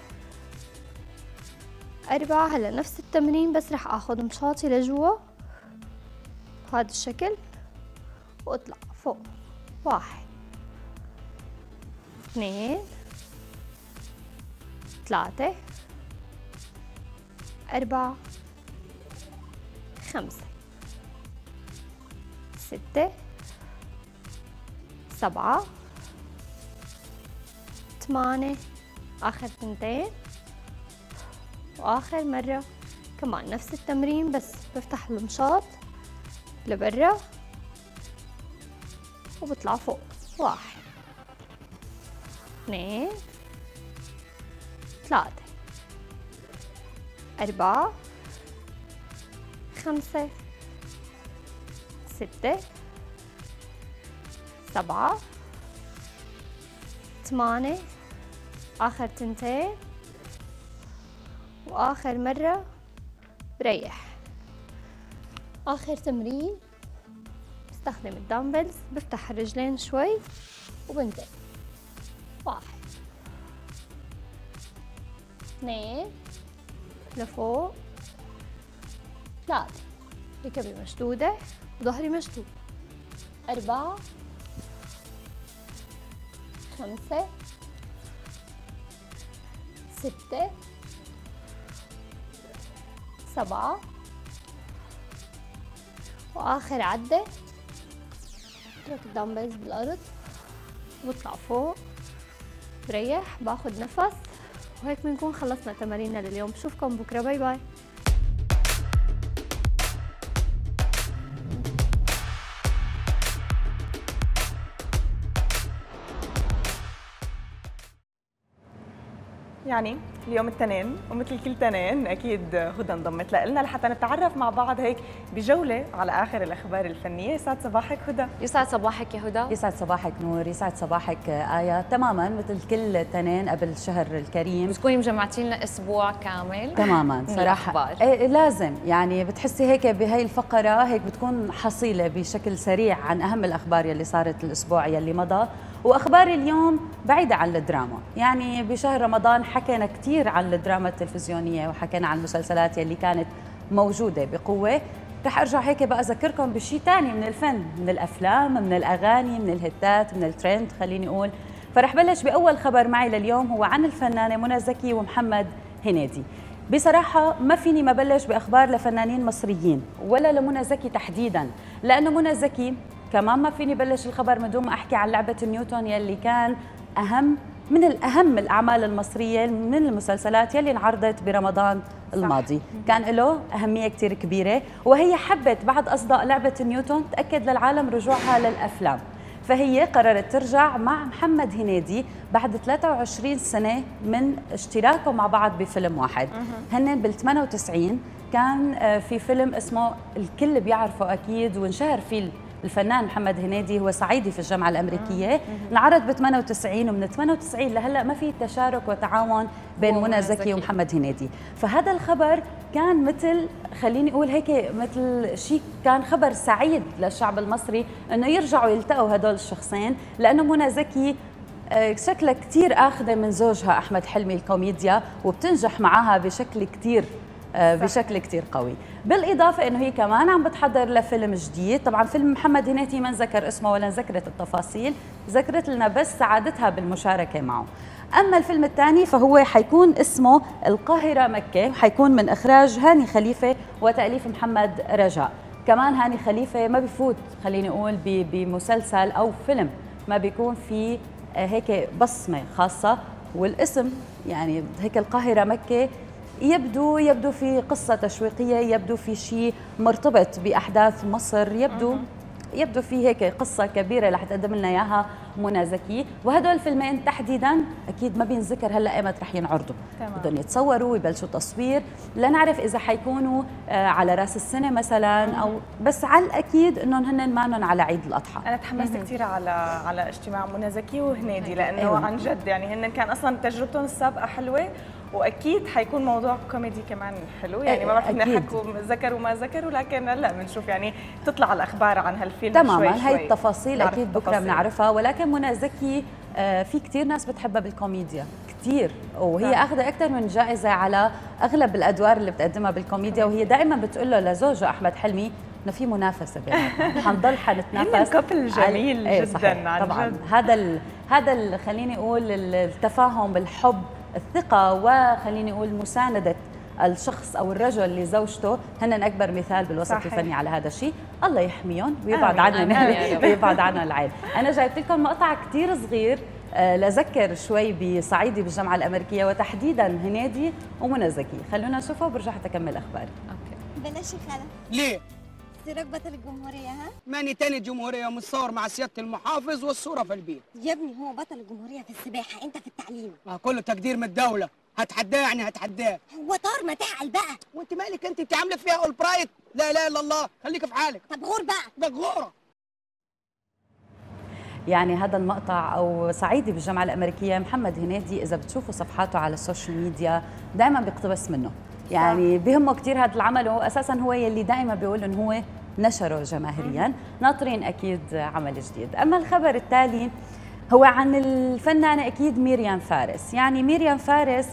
4 هلا نفس التمرين بس رح اخذ مشاطي لجوا بهذا الشكل واطلع فوق 1 2 3 4 5 6 7 8 آخر 2 وآخر مرة كمان نفس التمرين بس بفتح المشاط لبرا وبطلع فوق 1 2 3 4 5 6 7 8 آخر 2 وآخر مرة بريح. آخر تمرين بستخدم الدمبلز بفتح الرجلين شوي وبنزل 1 2 لفوق 3 ركبي مشدودة وظهري مشدود 4 5 6 7 وآخر عدة اترك الدمبلز بالأرض واطلع فوق بريح باخد نفس وهيك بنكون خلصنا تماريننا لليوم. بشوفكم بكرة. باي باي. يعني اليوم الاثنين ومثل كل تنين اكيد هدى انضمت لنا لحتى نتعرف مع بعض هيك بجوله على اخر الاخبار الفنيه. يسعد صباحك هدى. يسعد صباحك يا هدى. يسعد صباحك نور. يسعد صباحك آية. تماما مثل كل تنين قبل الشهر الكريم بتكوني مجمعتي لنا اسبوع كامل تماما صراحه. لازم يعني بتحسي هيك بهي الفقره هيك بتكون حصيله بشكل سريع عن اهم الاخبار يلي صارت الاسبوع يلي مضى. واخبار اليوم بعيده عن الدراما، يعني بشهر رمضان حكينا كثير عن الدراما التلفزيونيه وحكينا عن المسلسلات يلي كانت موجوده بقوه. رح ارجع هيك بقى اذكركم بشيء ثاني من الفن، من الافلام، من الاغاني، من الهتات، من الترند خليني اقول. فرح بلش باول خبر معي لليوم هو عن الفنانه منى زكي ومحمد هنيدي. بصراحه ما فيني ما بلش باخبار لفنانين مصريين ولا لمنى زكي تحديدا، لانه منى زكي كمان ما فيني بلش الخبر من دون ما احكي عن لعبه نيوتن يلي كان من الاهم الاعمال المصريه من المسلسلات يلي انعرضت برمضان الماضي. كان له اهميه كثير كبيره، وهي حبت بعد اصداء لعبه نيوتن تاكد للعالم رجوعها للافلام، فهي قررت ترجع مع محمد هنيدي بعد 23 سنه من اشتراكهم مع بعض بفيلم واحد. هن بال 98 كان في فيلم اسمه الكل بيعرفه اكيد وانشهر فيه الفنان محمد هنيدي، هو صعيدي في الجامعه الامريكيه، انعرض ب 98 ومن 98 لهلا ما في تشارك وتعاون بين منى زكي ومحمد هنيدي، فهذا الخبر كان مثل خليني اقول هيك مثل شيء كان خبر سعيد للشعب المصري انه يرجعوا يلتقوا هدول الشخصين، لانه منى زكي شكلها كثير اخذه من زوجها احمد حلمي الكوميديا وبتنجح معها بشكل كثير قوي، بالاضافه انه هي كمان عم بتحضر لفيلم جديد، طبعا فيلم محمد هنيدي ما نذكر اسمه ولا ذكرت التفاصيل، ذكرت لنا بس سعادتها بالمشاركه معه. اما الفيلم الثاني فهو حيكون اسمه القاهره مكه، حيكون من اخراج هاني خليفه وتاليف محمد رجاء، كمان هاني خليفه ما بفوت خليني اقول بمسلسل او فيلم ما بيكون في هيك بصمه خاصه، والاسم يعني هيك القاهره مكه يبدو في قصة تشويقية، يبدو في شيء مرتبط بأحداث مصر، يبدو في هيك قصة كبيرة رح تقدم لنا إياها منى زكي، وهدول الفيلمين تحديدا أكيد ما بينذكر هلا ايمت رح ينعرضوا، بدهم يتصوروا ويبلشوا تصوير، لنعرف إذا حيكونوا على رأس السنة مثلا أو بس على الأكيد إنهم هن مانن على عيد الأضحى. أنا تحمست كثير على اجتماع منى زكي وهنيدي، لأنه عن جد يعني هن كان أصلا تجربتهم السابقة حلوة، واكيد حيكون موضوع كوميدي كمان حلو، يعني ما بعرف نحكوا ذكروا ما ذكروا، لكن هلا بنشوف يعني تطلع الاخبار عن هالفيلم تماما، هي التفاصيل اكيد بكره بنعرفها، ولكن منى زكي في كثير ناس بتحبها بالكوميديا كثير، وهي اخذه اكثر من جائزه على اغلب الادوار اللي بتقدمها بالكوميديا، وهي دائما بتقول له لزوجها احمد حلمي انه في منافسه بيناتنا، حنضل حنتنافس. كابل جميل جدا عن طبعا جد. هذا خليني اقول التفاهم، الحب، الثقة، وخليني أقول مساندة الشخص أو الرجل لزوجته هن أكبر مثال بالوسط الفني على هذا الشيء، الله يحميهم ويبعد عنا العين. أنا جايبت لكم مقطع كثير صغير لذكر شوي بصعيدي بالجامعة الأمريكية وتحديدا هنيدي ومنى زكي، خلونا نشوفه وبرجع أكمل أخباري. بلاش خالة. ليه؟ سيرك بطل الجمهورية ها؟ ماني تاني جمهورية ومتصور مع سيادة المحافظ والصورة في البيت. يا ابني هو بطل الجمهورية في السباحة، أنت في التعليم. كله تقدير من الدولة، هتحداه يعني هتحداه. هو طار ما تعقل بقى. وأنت مالك أنت عاملة فيها أول برايت؟ لا إله إلا الله، خليك في حالك. طب غور بقى. ده غورة. يعني هذا المقطع او صعيدي بالجامعة الأمريكية، محمد هنيدي إذا بتشوفوا صفحاته على السوشيال ميديا دائما بيقتبس منه، يعني بهمه كثير هذا العمل، وأساسا هو يلي دائما بيقول إنه هو نشره جماهيريا، ناطرين اكيد عمل جديد. اما الخبر التالي هو عن الفنانه اكيد ميريام فارس، يعني ميريام فارس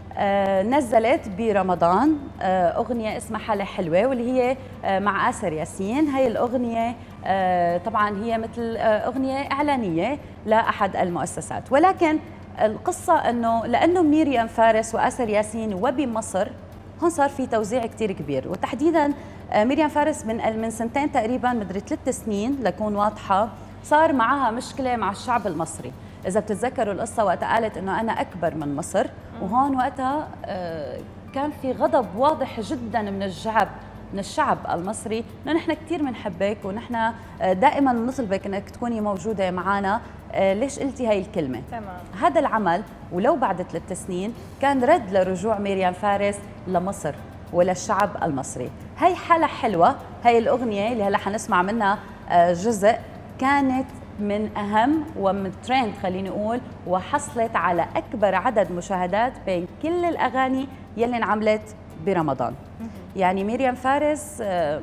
نزلت برمضان اغنيه اسمها حالة حلوه، واللي هي مع آسر ياسين. هي الاغنيه طبعا هي مثل اغنيه اعلانيه لاحد المؤسسات، ولكن القصه انه لانه ميريام فارس وآسر ياسين وبمصر هون صار في توزيع كثير كبير، وتحديدا ميريام فارس من سنتين تقريبا مدري 3 سنين لكون واضحه، صار معها مشكله مع الشعب المصري. اذا بتتذكروا القصه وقتها قالت انه انا اكبر من مصر، وهون وقتها كان في غضب واضح جدا من الشعب المصري انه نحن كثير بنحبك ونحن دائما بنطلبك انك تكوني موجوده معنا، ليش قلتي هاي الكلمه؟ تمام. هذا العمل ولو بعد 3 سنين كان رد لرجوع ميريام فارس لمصر وللشعب المصري. هاي حالة حلوة، هاي الأغنية اللي هلا حنسمع منها جزء، كانت من أهم ومن ترند خليني أقول، وحصلت على أكبر عدد مشاهدات بين كل الأغاني يلي انعملت برمضان. يعني ميريام فارس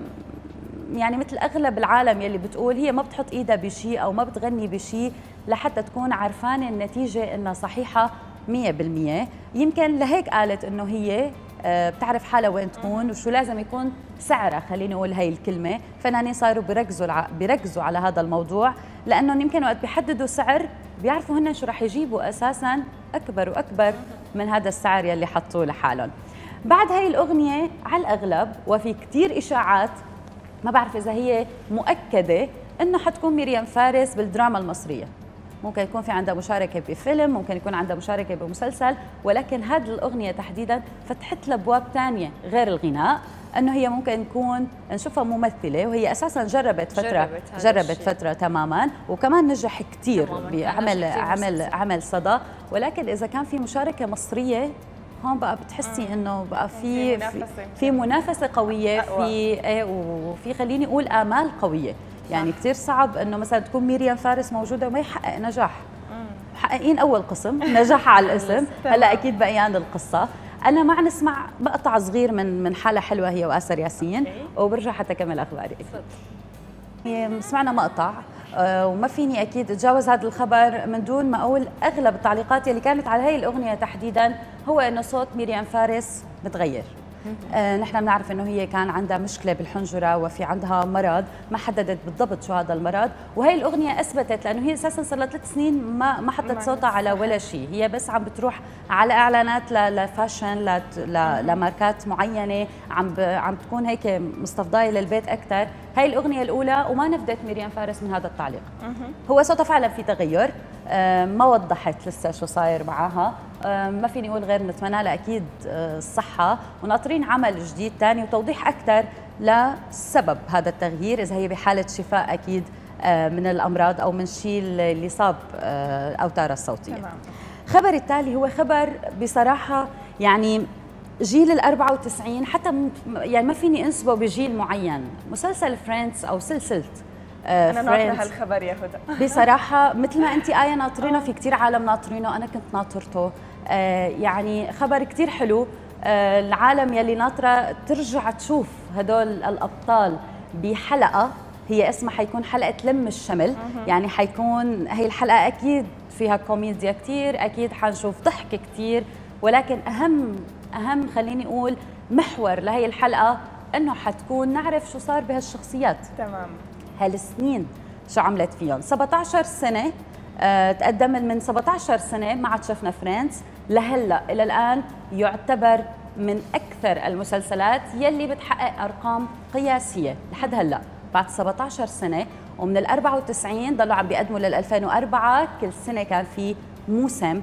يعني مثل أغلب العالم يلي بتقول هي ما بتحط إيدها بشيء أو ما بتغني بشيء لحتى تكون عرفانة النتيجة إنها صحيحة 100%، يمكن لهيك قالت إنه هي بتعرف حالها وين تكون وشو لازم يكون سعرها، خليني اقول هي الكلمه. فنانين صاروا بيركزوا على هذا الموضوع، لانه يمكن وقت بيحددوا سعر بيعرفوا هن شو رح يجيبوا اساسا اكبر واكبر من هذا السعر يلي حطوه لحالهم. بعد هي الاغنيه على الاغلب وفي كثير اشاعات، ما بعرف اذا هي مؤكده انه حتكون ميريام فارس بالدراما المصريه، ممكن يكون في عندها مشاركة بفيلم، ممكن يكون عندها مشاركة بمسلسل، ولكن هذه الأغنية تحديدا فتحت لها أبواب ثانية غير الغناء، أنه هي ممكن نكون نشوفها ممثلة، وهي أساسا جربت فترة تماما، وكمان نجح كثير بعمل عمل صدى، ولكن إذا كان في مشاركة مصرية هون بقى بتحسي انه بقى في منافسه قويه، وفي خليني اقول امال قويه. يعني كثير صعب انه مثلا تكون ميريام فارس موجوده وما يحقق نجاح. محققين اول قسم نجاح على الاسم، هلا اكيد بقيان القصه. انا مع نسمع مقطع صغير من حاله حلوه هي واسر ياسين، وبرجع حتى كمل اخباري. سمعنا مقطع وما فيني اكيد اتجاوز هذا الخبر من دون ما اقول اغلب التعليقات اللي كانت على هي الاغنيه تحديدا هو انه صوت ميريام فارس متغير. نحن بنعرف انه هي كان عندها مشكله بالحنجره وفي عندها مرض، ما حددت بالضبط شو هذا المرض، وهي الاغنيه اثبتت لانه هي اساسا صار لها 3 سنين ما حطت صوتها على ولا شيء، هي بس عم بتروح على اعلانات لفاشن لماركات معينه، عم تكون هيك مستفضايه للبيت اكثر. هي الاغنيه الاولى وما نفدت ميريام فارس من هذا التعليق. هو صوتها فعلا في تغير، ما وضحت لسه شو صاير معها، ما فيني اقول غير نتمنى لها اكيد الصحه، وناطرين عمل جديد ثاني وتوضيح اكثر لسبب هذا التغيير، اذا هي بحاله شفاء اكيد من الامراض او من الشيء اللي صاب اوتارها الصوتيه. تمام. خبر التالي هو خبر بصراحه يعني جيل ال94 حتى يعني ما فيني انسبه بجيل معين، مسلسل فريندز او سلسله أنا ناطرة هالخبر يا هدى. بصراحة مثل ما أنت آية ناطرينه، في كتير عالم ناطرينه، أنا كنت ناطرته. يعني خبر كتير حلو. العالم يلي ناطرة ترجع تشوف هدول الأبطال بحلقة هي اسمها حيكون حلقة لم الشمل. يعني حيكون هي الحلقة أكيد فيها كوميديا كتير، أكيد حنشوف ضحك كتير، ولكن أهم خليني أقول محور لهي الحلقة إنه حتكون نعرف شو صار بهالشخصيات. تمام. هالسنين شو عملت فيهم. 17 سنة تقدم من 17 سنة ما عاد شفنا فريندز لهلا إلى الآن يعتبر من أكثر المسلسلات يلي بتحقق أرقام قياسية لحد هلا بعد 17 سنة. ومن ال 94 ضلوا عم بيقدموا لل 2004 كل سنة كان في موسم.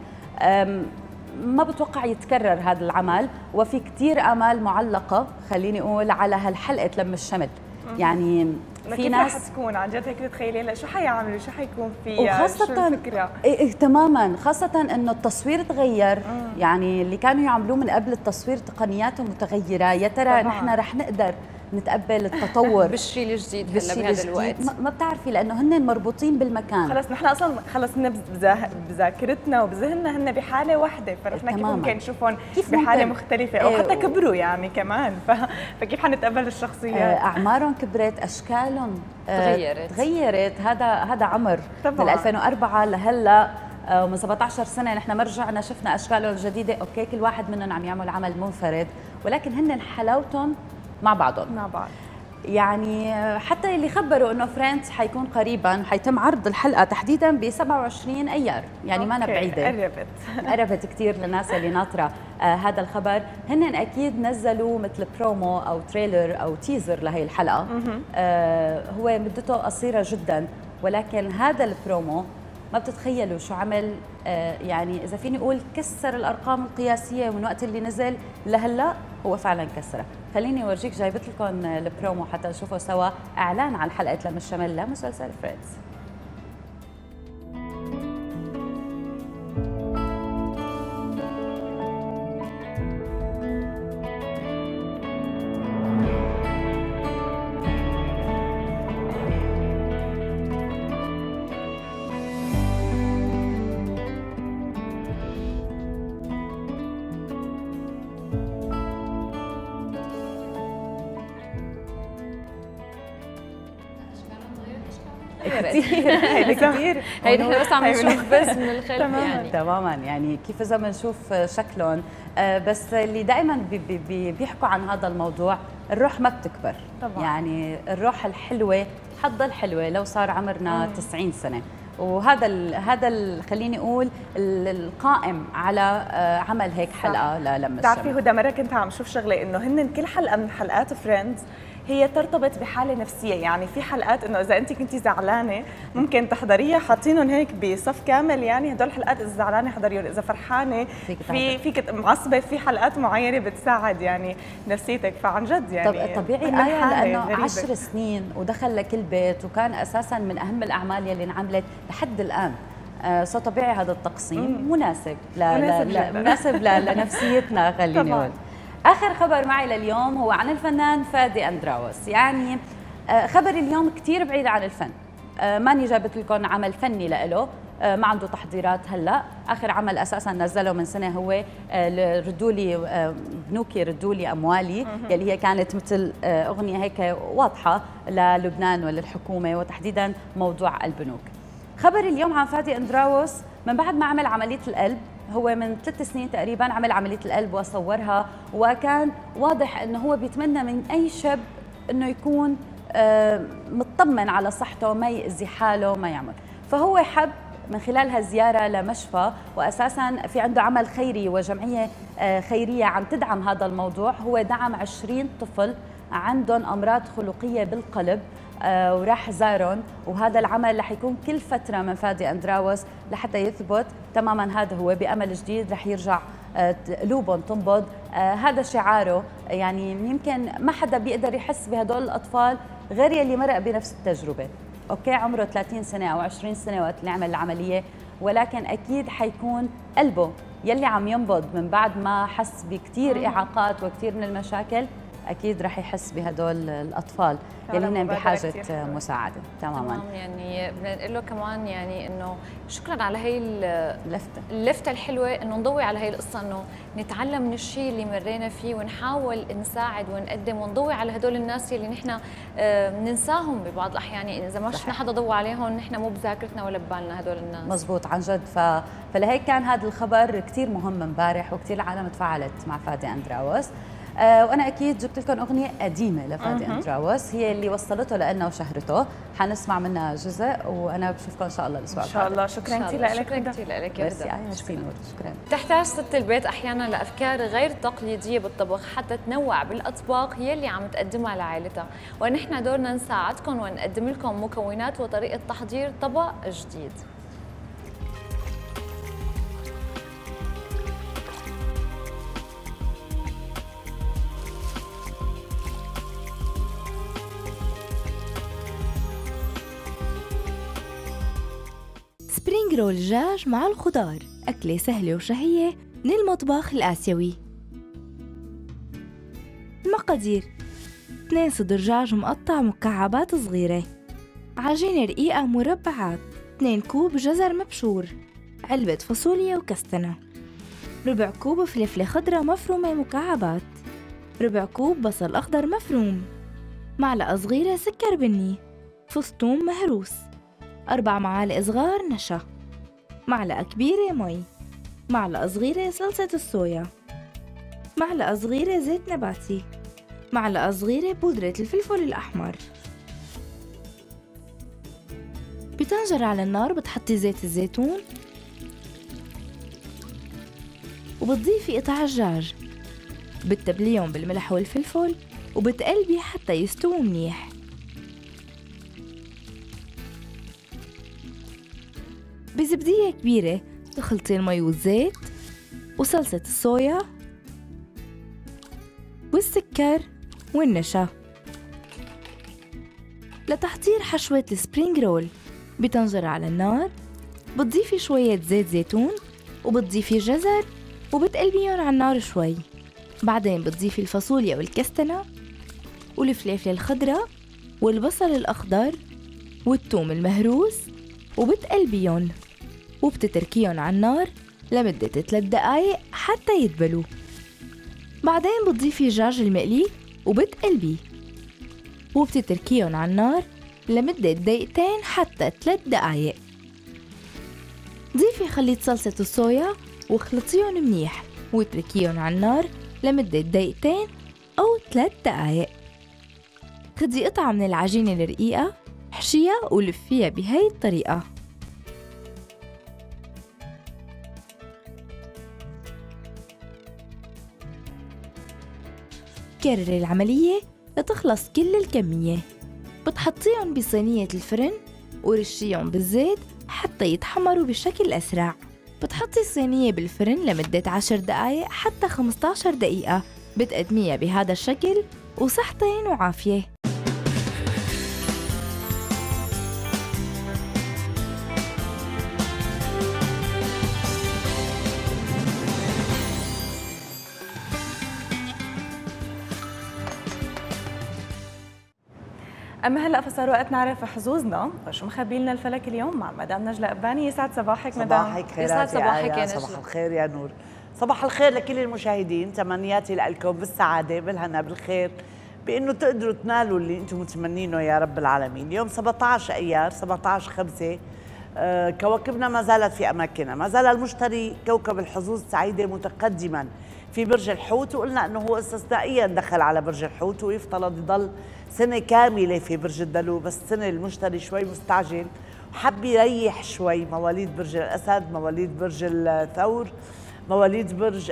ما بتوقع يتكرر هذا العمل، وفي كتير آمال معلقة خليني أقول على هالحلقة لم الشمل. يعني في ناس كيف رح تكون عن جد هيك تتخيلين لا شو حيعملوا شو حيكون فيها، وخاصة الفكرة؟ تماما، خاصة انه التصوير تغير. يعني اللي كانوا يعملوه من قبل التصوير تقنياته متغيرة، يا ترى نحن رح نقدر نتقبل التطور بالشيء الجديد هلا بهذا الوقت؟ ما بتعرفي لانه هن مربوطين بالمكان. خلص نحن اصلا خلصنا بذاكرتنا وبذهننا هن بحاله واحده، فنحن كيف ممكن نشوفهم بحاله مختلفه او حتى كبروا يعني كمان فكيف حنتقبل الشخصيات؟ اعمارهم كبرت، اشكالهم تغيرت. هذا عمر طبعا. من 2004 لهلا ومن 17 سنه نحن ما رجعنا شفنا اشكالهم الجديده. اوكي كل واحد منهم عم يعمل عمل منفرد، ولكن هن حلاوتهم مع بعضهم. مع بعض. يعني حتى اللي خبروا انه فريندز حيكون قريبا، حيتم عرض الحلقه تحديدا ب 27 ايار، يعني ما أنا بعيده. قربت كثير للناس اللي ناطره هذا الخبر. هن اكيد نزلوا مثل برومو او تريلر او تيزر لهي الحلقه. هو مدته قصيره جدا، ولكن هذا البرومو ما بتتخيلوا شو عمل. يعني اذا فيني اقول كسر الارقام القياسيه من وقت اللي نزل لهلا، هو فعلا كسرها. خليني اورجيك، جايبت لكم البرومو حتى نشوفه سوا، اعلان عن حلقه لم الشمل لمسلسل فريندز. كثير هي نحن بس عم نشوف بس من الخلف. يعني تماما يعني كيف اذا بنشوف شكلهم. بس اللي دائما بيحكوا عن هذا الموضوع، الروح ما بتكبر طبعا. يعني الروح الحلوه حتضل حلوه لو صار عمرنا 90 سنه. وهذا خليني اقول القائم على عمل هيك حلقه للم الشمل. بتعرفي هدى، مره كنت عم شوف شغله انه هن كل حلقه من حلقات فريندز هي ترتبط بحاله نفسيه. يعني في حلقات انه اذا انت كنتي زعلانه ممكن تحضريها، حاطينهم هيك بصف كامل. يعني هدول الحلقات اذا زعلانه حضريهم، اذا فرحانه فيك معصبه في حلقات معينه بتساعد يعني نفسيتك. فعن جد يعني طبيعي لانه 10 سنين ودخل لكل بيت، وكان اساسا من اهم الاعمال يلي انعملت لحد الان. سو طبيعي هذا التقسيم مناسب مناسب لنفسيتنا خليني اقول. اخر خبر معي لليوم هو عن الفنان فادي أندراوس. يعني خبر اليوم كثير بعيد عن الفن، ماني جابت لكم عمل فني لإله، ما عنده تحضيرات هلا. اخر عمل اساسا نزله من سنه هو ردوا لي بنوكي ردوا لي اموالي، يلي هي كانت مثل اغنيه هيك واضحه للبنان وللحكومه وتحديدا موضوع البنوك. خبر اليوم عن فادي أندراوس من بعد ما عمل عمليه القلب، هو من 3 سنين تقريبا عمل عمليه القلب وصورها، وكان واضح انه هو بيتمنى من اي شاب انه يكون مطمن على صحته، ما يأذي حاله، ما يعمل. فهو حب من خلال هالزيارة لمشفى، وأساساً في عنده عمل خيري وجمعية خيرية عم تدعم هذا الموضوع. هو دعم 20 طفل عندهم أمراض خلقية بالقلب وراح زارهم، وهذا العمل رح يكون كل فترة من فادي أندراوس لحتى يثبت تماماً هذا هو بأمل جديد رح يرجع قلوبهم تنبض. هذا شعاره، يعني يمكن ما حدا بيقدر يحس بهدول الأطفال غير يلي مرق بنفس التجربة. اوكي عمره 30 سنه او 20 سنه وقت اللي عمل العمليه، ولكن اكيد حيكون قلبه يلي عم ينبض من بعد ما حس بكثير اعاقات وكثير من المشاكل، اكيد رح يحس بهدول الاطفال يلي هن بحاجه مساعده. تماما. يعني بنقول له كمان يعني انه شكرا على هي اللفته الحلوه، انه نضوي على هي القصه، انه نتعلم من الشيء اللي مرينا فيه ونحاول نساعد ونقدم ونضوي على هدول الناس اللي نحن بننساهم ببعض الاحيان، يعني اذا ما شفنا حدا ضوى عليهم نحن مو بذاكرتنا ولا ببالنا هدول الناس. مزبوط عن جد. فلهيك كان هذا الخبر كثير مهم امبارح، وكثير العالم تفاعلت مع فادي أندراوس. وانا اكيد جبت لكم اغنيه قديمه لفادي أندراوس، هي اللي وصلته لنا وشهرته، حنسمع منها جزء، وانا بشوفكم ان شاء الله الاسبوع ان شاء الله. شكرا كثير لك. شكرا كثير لك يا نور. شكرا. تحتاج ست البيت احيانا لافكار غير تقليديه بالطبخ حتى تنوع بالاطباق يلي عم تقدمها لعائلتها، ونحن دورنا نساعدكم ونقدم لكم مكونات وطريقه تحضير طبق جديد. سبرينج رول دجاج مع الخضار، أكلة سهلة وشهية من المطبخ الآسيوي. المقادير: 2 صدر دجاج مقطع مكعبات صغيرة، عجينة رقيقة مربعات، 2 كوب جزر مبشور، علبة فاصوليا وكستنة، ربع كوب فلفلة خضراء مفرومة مكعبات، ربع كوب بصل أخضر مفروم، معلقة صغيرة سكر بني، فص ثوم مهروس، 4 معالق صغار نشا، معلقة كبيرة مي، معلقة صغيرة صلصة الصويا، معلقة صغيرة زيت نباتي، معلقة صغيرة بودرة الفلفل الأحمر. بطنجرة على النار بتحطي زيت الزيتون وبتضيفي قطع الدجاج، بتتبليهم بالملح والفلفل وبتقلبي حتى يستووا منيح. بزبدية كبيرة تخلطي المي والزيت وصلصة الصويا والسكر والنشا. لتحضير حشوة السبرينج رول بطنجرة على النار بتضيفي شوية زيت زيتون وبتضيفي جزر وبتقلبيهم على النار شوي، بعدين بتضيفي الفاصوليا والكستنة والفلفلة الخضراء والبصل الأخضر والثوم المهروس وبتقلبيهم وبتتركيهم على النار لمدة 3 دقايق حتى يدبلوا. بعدين بتضيفي الدجاج المقلي وبتقلبيه وبتتركيهم على النار لمدة 2 حتى 3 دقايق. ضيفي خليط صلصة الصويا واخلطيهم منيح واتركيهم على النار لمدة 2 أو 3 دقايق. خدي قطعة من العجينة الرقيقة حشيها ولفيها بهاي الطريقة. كرري العملية لتخلص كل الكمية. بتحطيهم بصينية الفرن ورشيهم بالزيت حتى يتحمروا بشكل أسرع. بتحطي الصينية بالفرن لمدة 10 دقايق حتى 15 دقيقة. بتقدميها بهذا الشكل وصحتين وعافية. اما هلا فصار وقت نعرف حظوظنا، فشو مخبي لنا الفلك اليوم مع مدام نجلة قباني. يسعد صباحك مدام. صباحك خيرات يا نجلة. صباح الخير يا نور. صباح الخير لكل المشاهدين، تمنياتي لكم بالسعاده بالهنا بالخير، بانه تقدروا تنالوا اللي انتم متمنينه يا رب العالمين. اليوم 17 ايار 17/5، كواكبنا ما زالت في اماكنها، ما زال المشتري كوكب الحظوظ سعيده متقدما في برج الحوت، وقلنا انه هو استثنائيا دخل على برج الحوت ويفترض يضل سنه كامله في برج الدلو، بس سنه المشتري شوي مستعجل وحب يريح شوي. مواليد برج الاسد، مواليد برج الثور، مواليد برج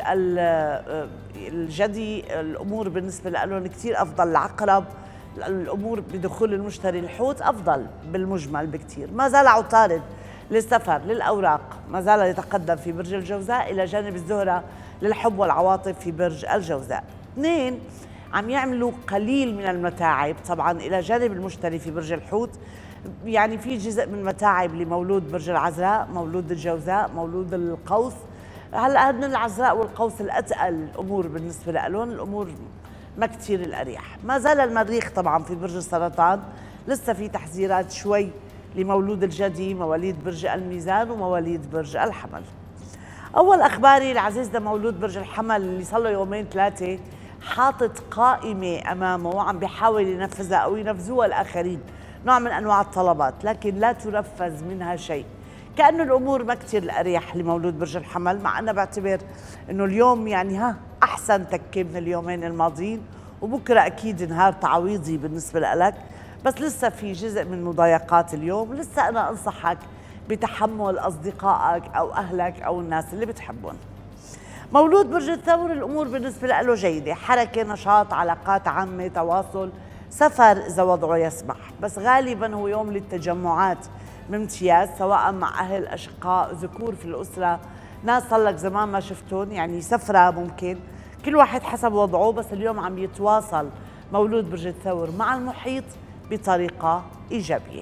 الجدي، الامور بالنسبه لهم كثير افضل. العقرب الامور بدخول المشتري الحوت افضل بالمجمل بكثير. ما زال عطارد للسفر للاوراق ما زال يتقدم في برج الجوزاء الى جانب الزهره للحب والعواطف في برج الجوزاء. 2 عم يعملوا قليل من المتاعب طبعا الى جانب المشتري في برج الحوت، يعني في جزء من متاعب لمولود برج العذراء، مولود الجوزاء، مولود القوس. هلا هن العذراء والقوس الاتقل الامور بالنسبه لهم، الامور ما كثير الاريح. ما زال المريخ طبعا في برج السرطان، لسه في تحذيرات شوي لمولود الجدي، مواليد برج الميزان ومواليد برج الحمل. اول اخباري العزيز لمولود برج الحمل اللي صار له 2-3 يوم حاطط قائمه امامه وعم بيحاول ينفذها او ينفذوها الاخرين، نوع من انواع الطلبات، لكن لا تنفذ منها شيء. كأنه الأمور ما كتير الأريح لمولود برج الحمل، مع أنا بعتبر أنه اليوم يعني أحسن تكة من اليومين الماضيين، وبكرة أكيد نهار تعويضي بالنسبة لك، بس لسه في جزء من مضايقات اليوم. لسه أنا أنصحك بتحمل أصدقائك أو أهلك أو الناس اللي بتحبهم. مولود برج الثور الأمور بالنسبة له جيدة، حركة، نشاط، علاقات عامة، تواصل، سفر إذا وضعه يسمح، بس غالبا هو يوم للتجمعات بامتياز، سواء مع أهل، أشقاء، ذكور في الأسرة، ناس صار لك زمان ما شفتون، يعني سفرة ممكن، كل واحد حسب وضعه، بس اليوم عم يتواصل مولود برج الثور مع المحيط بطريقة إيجابية.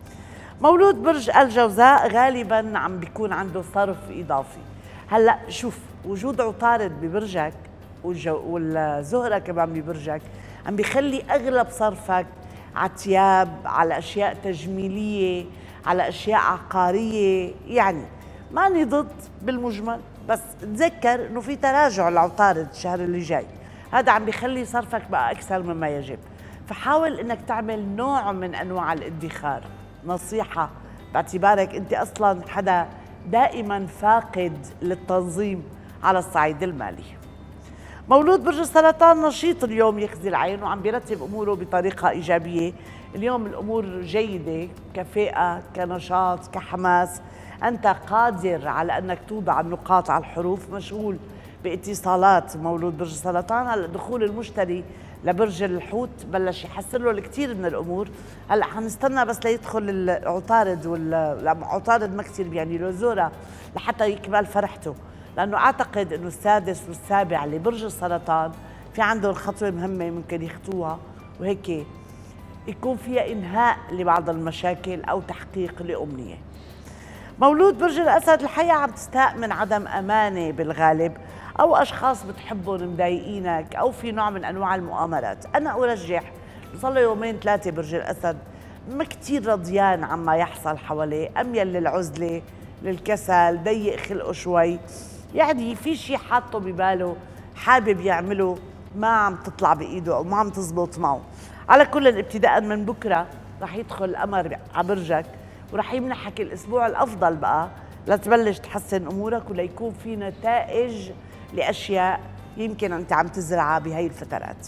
مولود برج الجوزاء غالبا عم بيكون عنده صرف إضافي. هلأ شوف، وجود عطارد ببرجك والزهرة كمان ببرجك عم بيخلي أغلب صرفك على ثياب، على أشياء تجميلية، على أشياء عقارية، يعني ماني ضد بالمجمل، بس تذكر إنه في تراجع العطارد الشهر اللي جاي، هذا عم بيخلي صرفك بقى أكثر مما يجب، فحاول إنك تعمل نوع من أنواع الادخار، نصيحة باعتبارك أنت أصلاً حدا دائماً فاقد للتنظيم على الصعيد المالي. مولود برج السرطان نشيط اليوم يخزي العين وعم بيرتب أموره بطريقة إيجابية. اليوم الأمور جيدة، كفاءة، كنشاط، كحماس، أنت قادر على أنك توضع النقاط على الحروف، مشغول باتصالات مولود برج السرطان. هلا دخول المشتري لبرج الحوت بلش يحسن له الكثير من الأمور. هلا حنستنى بس ليدخل العطارد عطارد ما كثير بيعني له زورة لحتى يكمل فرحته، لأنه أعتقد أنه السادس والسابع لبرج السرطان في عندهم خطوة مهمة ممكن يخطوها، وهيك يكون فيها إنهاء لبعض المشاكل أو تحقيق لأمنية. مولود برج الأسد الحقيقة عم تستاء من عدم أمانة بالغالب، أو أشخاص بتحبهم مضايقينك، أو في نوع من أنواع المؤامرات. أنا أرجح صار له 2-3 برج الأسد ما كتير رضيان عما يحصل حواليه، أميل للعزلة، للكسل، ضيق خلقه شوي، يعني في شيء حاطه بباله حابب يعمله ما عم تطلع بإيده أو ما عم تزبط معه. على كل ابتداء من بكرة رح يدخل القمر على برجك ورح يمنحك الأسبوع الأفضل بقى لتبلش تحسن أمورك وليكون في نتائج لأشياء يمكن أنت عم تزرعها بهاي الفترات.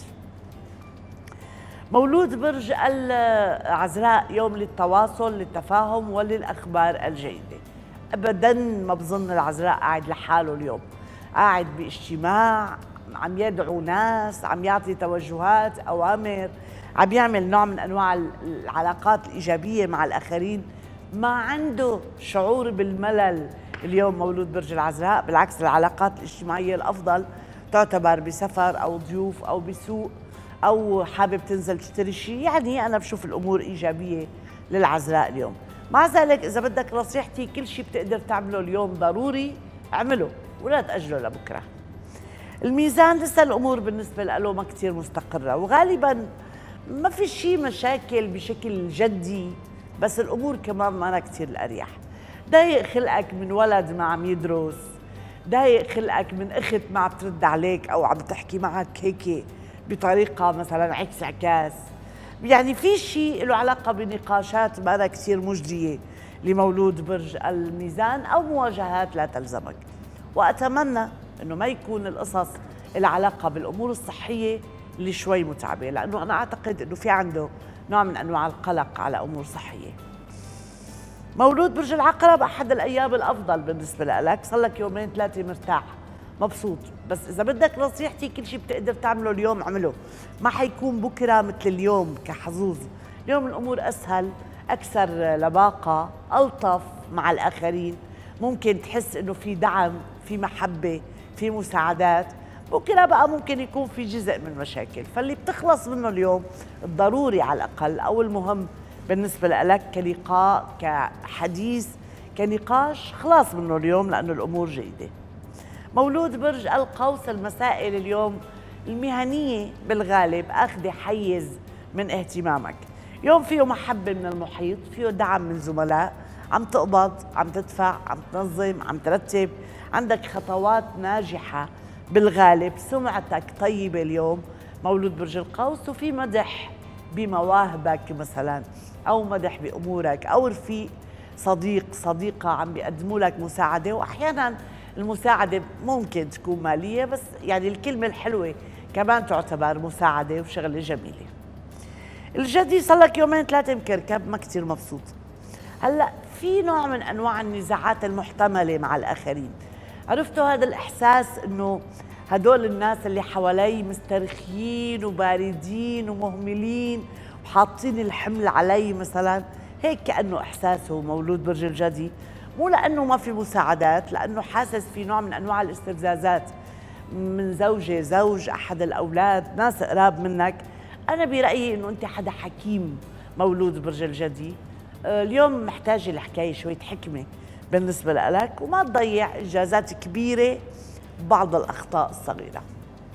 مولود برج العذراء يوم للتواصل، للتفاهم وللأخبار الجيدة. أبداً ما بظن العذراء قاعد لحاله اليوم، قاعد باجتماع، عم يدعو ناس، عم يعطي توجهات، أوامر، عم يعمل نوع من أنواع العلاقات الإيجابية مع الآخرين. ما عنده شعور بالملل اليوم مولود برج العذراء، بالعكس العلاقات الاجتماعية الأفضل تعتبر بسفر أو ضيوف أو بسوق أو حابب تنزل تشتري شيء، يعني أنا بشوف الأمور إيجابية للعذراء اليوم. مع ذلك إذا بدك نصيحتي، كل شيء بتقدر تعمله اليوم ضروري اعمله ولا تأجله لبكرة. الميزان لسه الأمور بالنسبة له ما كتير مستقرة، وغالباً ما في شيء مشاكل بشكل جدي، بس الامور كمان ما كثير الاريح. ضايق خلقك من ولد ما عم يدرس، ضايق خلقك من اخت ما عم ترد عليك او عم تحكي معك هيك بطريقه مثلا عكس عكاس. يعني في شيء له علاقه بنقاشات ما كثير مجديه لمولود برج الميزان او مواجهات لا تلزمك. واتمنى انه ما يكون القصص العلاقه بالامور الصحيه اللي شوي متعبه، لانه انا اعتقد انه في عنده نوع من انواع القلق على امور صحيه. مولود برج العقرب احد الايام الافضل بالنسبه لك، صار لك يومين ثلاثه مرتاح مبسوط، بس اذا بدك نصيحتي كل شيء بتقدر تعمله اليوم اعمله، ما حيكون بكره مثل اليوم كحظوظ. اليوم الامور اسهل، اكثر لباقه، الطف مع الاخرين، ممكن تحس انه في دعم، في محبه، في مساعدات. بكره بقى ممكن يكون في جزء من مشاكل، فاللي بتخلص منه اليوم الضروري على الاقل او المهم بالنسبه لك كلقاء كحديث كنقاش، خلاص منه اليوم لانه الامور جيده. مولود برج القوس المسائل اليوم المهنيه بالغالب اخذ حيز من اهتمامك، يوم فيه محبه من المحيط، فيه دعم من زملاء، عم تقبض، عم تدفع، عم تنظم، عم ترتب، عندك خطوات ناجحه بالغالب، سمعتك طيبه اليوم مولود برج القوس، وفي مدح بمواهبك مثلا او مدح بامورك او رفيق صديق صديقه عم بيقدموا لك مساعده، واحيانا المساعده ممكن تكون ماليه، بس يعني الكلمه الحلوه كمان تعتبر مساعده وشغله جميله. الجدي صار لك يومين ثلاثه مكركب ما كثير مبسوط. هلا في نوع من انواع النزاعات المحتمله مع الاخرين، عرفتوا هذا الاحساس انه هدول الناس اللي حوالي مسترخيين وباردين ومهملين وحاطين الحمل علي مثلا، هيك كأنه إحساسه مولود برج الجدي، مو لأنه ما في مساعدات، لأنه حاسس في نوع من أنواع الاستفزازات من زوجة، زوج، أحد الأولاد، ناس قراب منك. أنا برأيي إنه أنت حدا حكيم مولود برج الجدي، اليوم محتاجة الحكاية شوية حكمة بالنسبة لك، وما تضيع إنجازات كبيرة ببعض الأخطاء الصغيرة.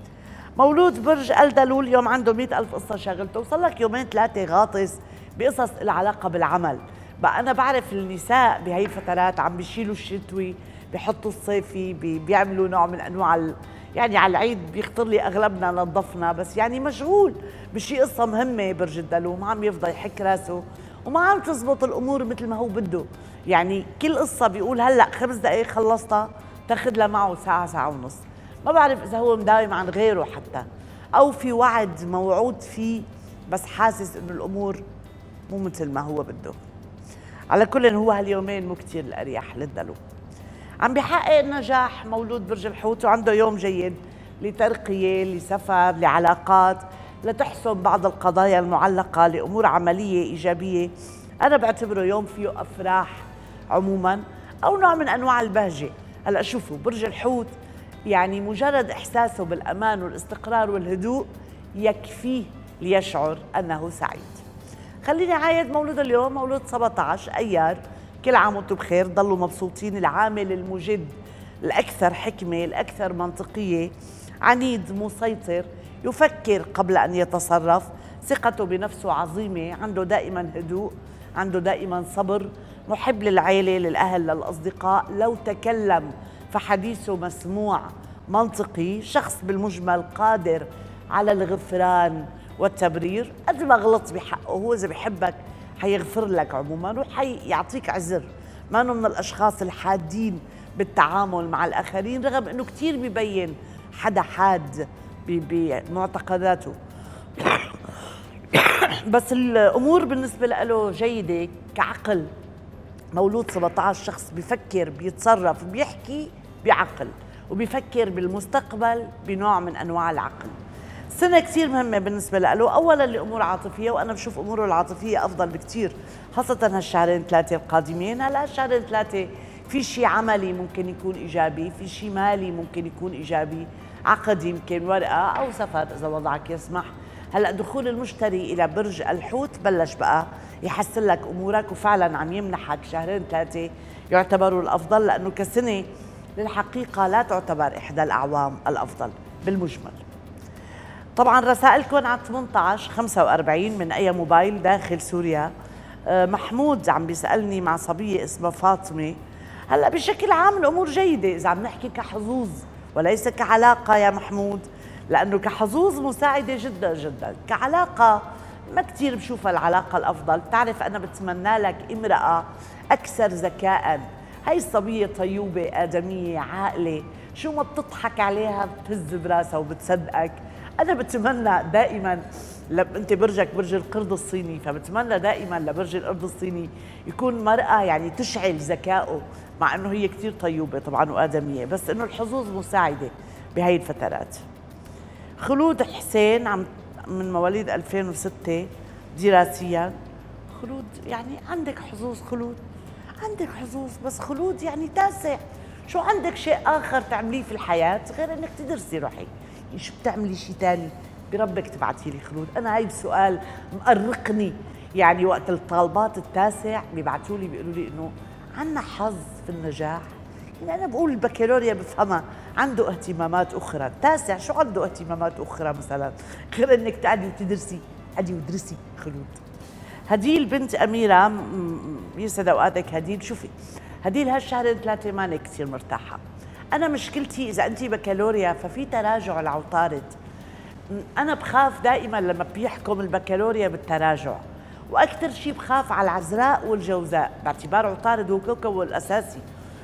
مولود برج الدلول اليوم عنده 100,000 قصة شاغلته، وصار لك يومين ثلاثة غاطس بقصص العلاقة بالعمل. بقى أنا بعرف النساء بهي الفترات عم بيشيلوا الشتوي، بيحطوا الصيفي، بيعملوا نوع من أنواع يعني على العيد بيخطر لي أغلبنا نظفنا، بس يعني مشغول بشي قصة مهمة برج الدلو، ما عم يفضل يحك راسه وما عم تزبط الأمور مثل ما هو بده. يعني كل قصة بيقول هلأ 5 دقايق خلصتها، تاخذ لها معه ساعة، ساعة ونص. ما بعرف إذا هو مداوم عن غيره حتى، أو في وعد موعود فيه بس حاسس إنه الأمور مو مثل ما هو بده. على كل هو هاليومين مو كتير الأريح للدلو. عم بيحقق النجاح مولود برج الحوت، وعنده يوم جيد لترقية، لسفر، لعلاقات، لتحسم بعض القضايا المعلقة لأمور عملية إيجابية. أنا بعتبره يوم فيه أفراح عموما أو نوع من أنواع البهجة. هلأ شوفوا برج الحوت يعني مجرد إحساسه بالأمان والاستقرار والهدوء يكفيه ليشعر أنه سعيد. خليني عايد مولود اليوم مولود 17 أيار، كل عام وانتم بخير، ضلوا مبسوطين. العامل المجد الأكثر حكمة، الأكثر منطقية، عنيد، مسيطر، يفكر قبل أن يتصرف، ثقته بنفسه عظيمة، عنده دائما هدوء، عنده دائما صبر، محب للعيلة، للأهل، للأصدقاء، لو تكلم فحديثه مسموع، منطقي، شخص بالمجمل قادر على الغفران والتبرير. قد ما غلط بحقه هو إذا بحبك حيغفر لك عموما وحيعطيك عذر، ما من الأشخاص الحادين بالتعامل مع الآخرين، رغم أنه كتير بيبين حدا حاد بمعتقداته. بس الأمور بالنسبة له جيدة كعقل. مولود 17 شخص بيفكر، بيتصرف، بيحكي بعقل، وبيفكر بالمستقبل بنوع من أنواع العقل. سنة كثير مهمة بالنسبة له، أولا لأمور عاطفية، وأنا بشوف أموره العاطفية أفضل بكثير، خاصة هالشهرين ثلاثة القادمين. هلا هالشهرين ثلاثة في شيء عملي ممكن يكون إيجابي، في شيء مالي ممكن يكون إيجابي، عقد يمكن، ورقة أو سفر إذا وضعك يسمح. هلا دخول المشتري إلى برج الحوت بلش بقى يحسن لك أمورك، وفعلا عم يمنحك شهرين ثلاثة يعتبروا الأفضل، لأنه كسنة للحقيقة لا تعتبر إحدى الأعوام الأفضل بالمجمل. طبعا رسائلكم على 1845 من أي موبايل داخل سوريا. محمود عم بيسألني مع صبية اسمها فاطمة. هلا بشكل عام الأمور جيدة إذا عم نحكي كحظوظ وليس كعلاقة يا محمود، لأنه كحظوظ مساعدة جدا جدا، كعلاقة ما كتير بشوفها العلاقة الأفضل. بتعرف أنا بتمنى لك امرأة أكثر ذكاء. هاي الصبية طيوبة آدمية عاقلة، شو ما بتضحك عليها بتهز براسها وبتصدقك. أنا بتمنى دائما أنت برجك برج القرد الصيني، فبتمنى دائما لبرج القرد الصيني يكون مرأة يعني تشعل ذكائه، مع أنه هي كتير طيوبة طبعا وآدمية، بس أنه الحظوظ مساعدة بهاي الفترات. خلود حسين من مواليد 2006 دراسيا. خلود يعني عندك حظوظ، خلود عندك حظوظ، بس خلود يعني تاسع. شو عندك شيء آخر تعمليه في الحياة غير أنك تدرسي؟ روحي شو بتعملي شيء تاني بربك تبعتي لي خلود. أنا هاي السؤال مقرقني، يعني وقت الطالبات التاسع بيبعتوا لي بيقولوا لي إنه عنا حظ في النجاح. يعني أنا بقول البكالوريا بفهمها، عنده اهتمامات أخرى. التاسع شو عنده اهتمامات أخرى مثلا غير إنك تقعدي وتدرسي؟ قعدي ودرسي خلود. هديل بنت أميرة، يسعد أوقاتك هديل. شوفي هديل هالشهر 3 ماني كثير مرتاحة. أنا مشكلتي إذا أنت بكالوريا ففي تراجع العطارد. أنا بخاف دائما لما بيحكم البكالوريا بالتراجع، وأكثر شيء بخاف على العذراء والجوزاء باعتبار عطارد هو كوكب الأساسي،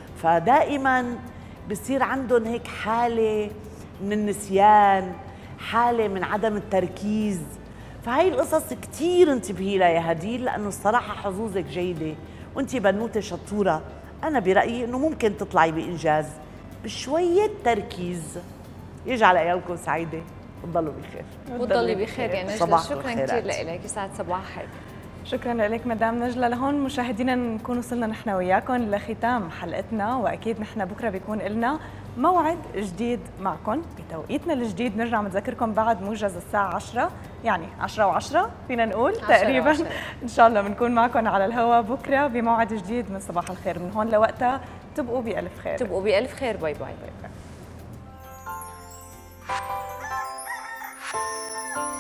فدائما بصير عندهم هيك حالة من النسيان، حالة من عدم التركيز. فهي القصص كثير انتبهي لها يا هديل، لأنه الصراحة حظوظك جيدة وأنت بنوتة شطورة. أنا برأيي أنه ممكن تطلعي بإنجاز بشوية تركيز. يجعل أيامكم سعيدة وتضلوا بخير. وتضلي بخير يا نجلة. شكرا كثير لك، يسعد صباحك. شكرا لك مدام نجلة. لهون مشاهدينا نكون وصلنا نحن وياكم لختام حلقتنا، واكيد نحن بكره بيكون لنا موعد جديد معكم بتوقيتنا الجديد. نرجع بنذكركم بعد موجز الساعة 10، يعني 10 و10 فينا نقول تقريبا. ان شاء الله بنكون معكم على الهواء بكره بموعد جديد من صباح الخير. من هون لوقتها تبقوا بألف خير. تبقوا بألف خير. باي باي.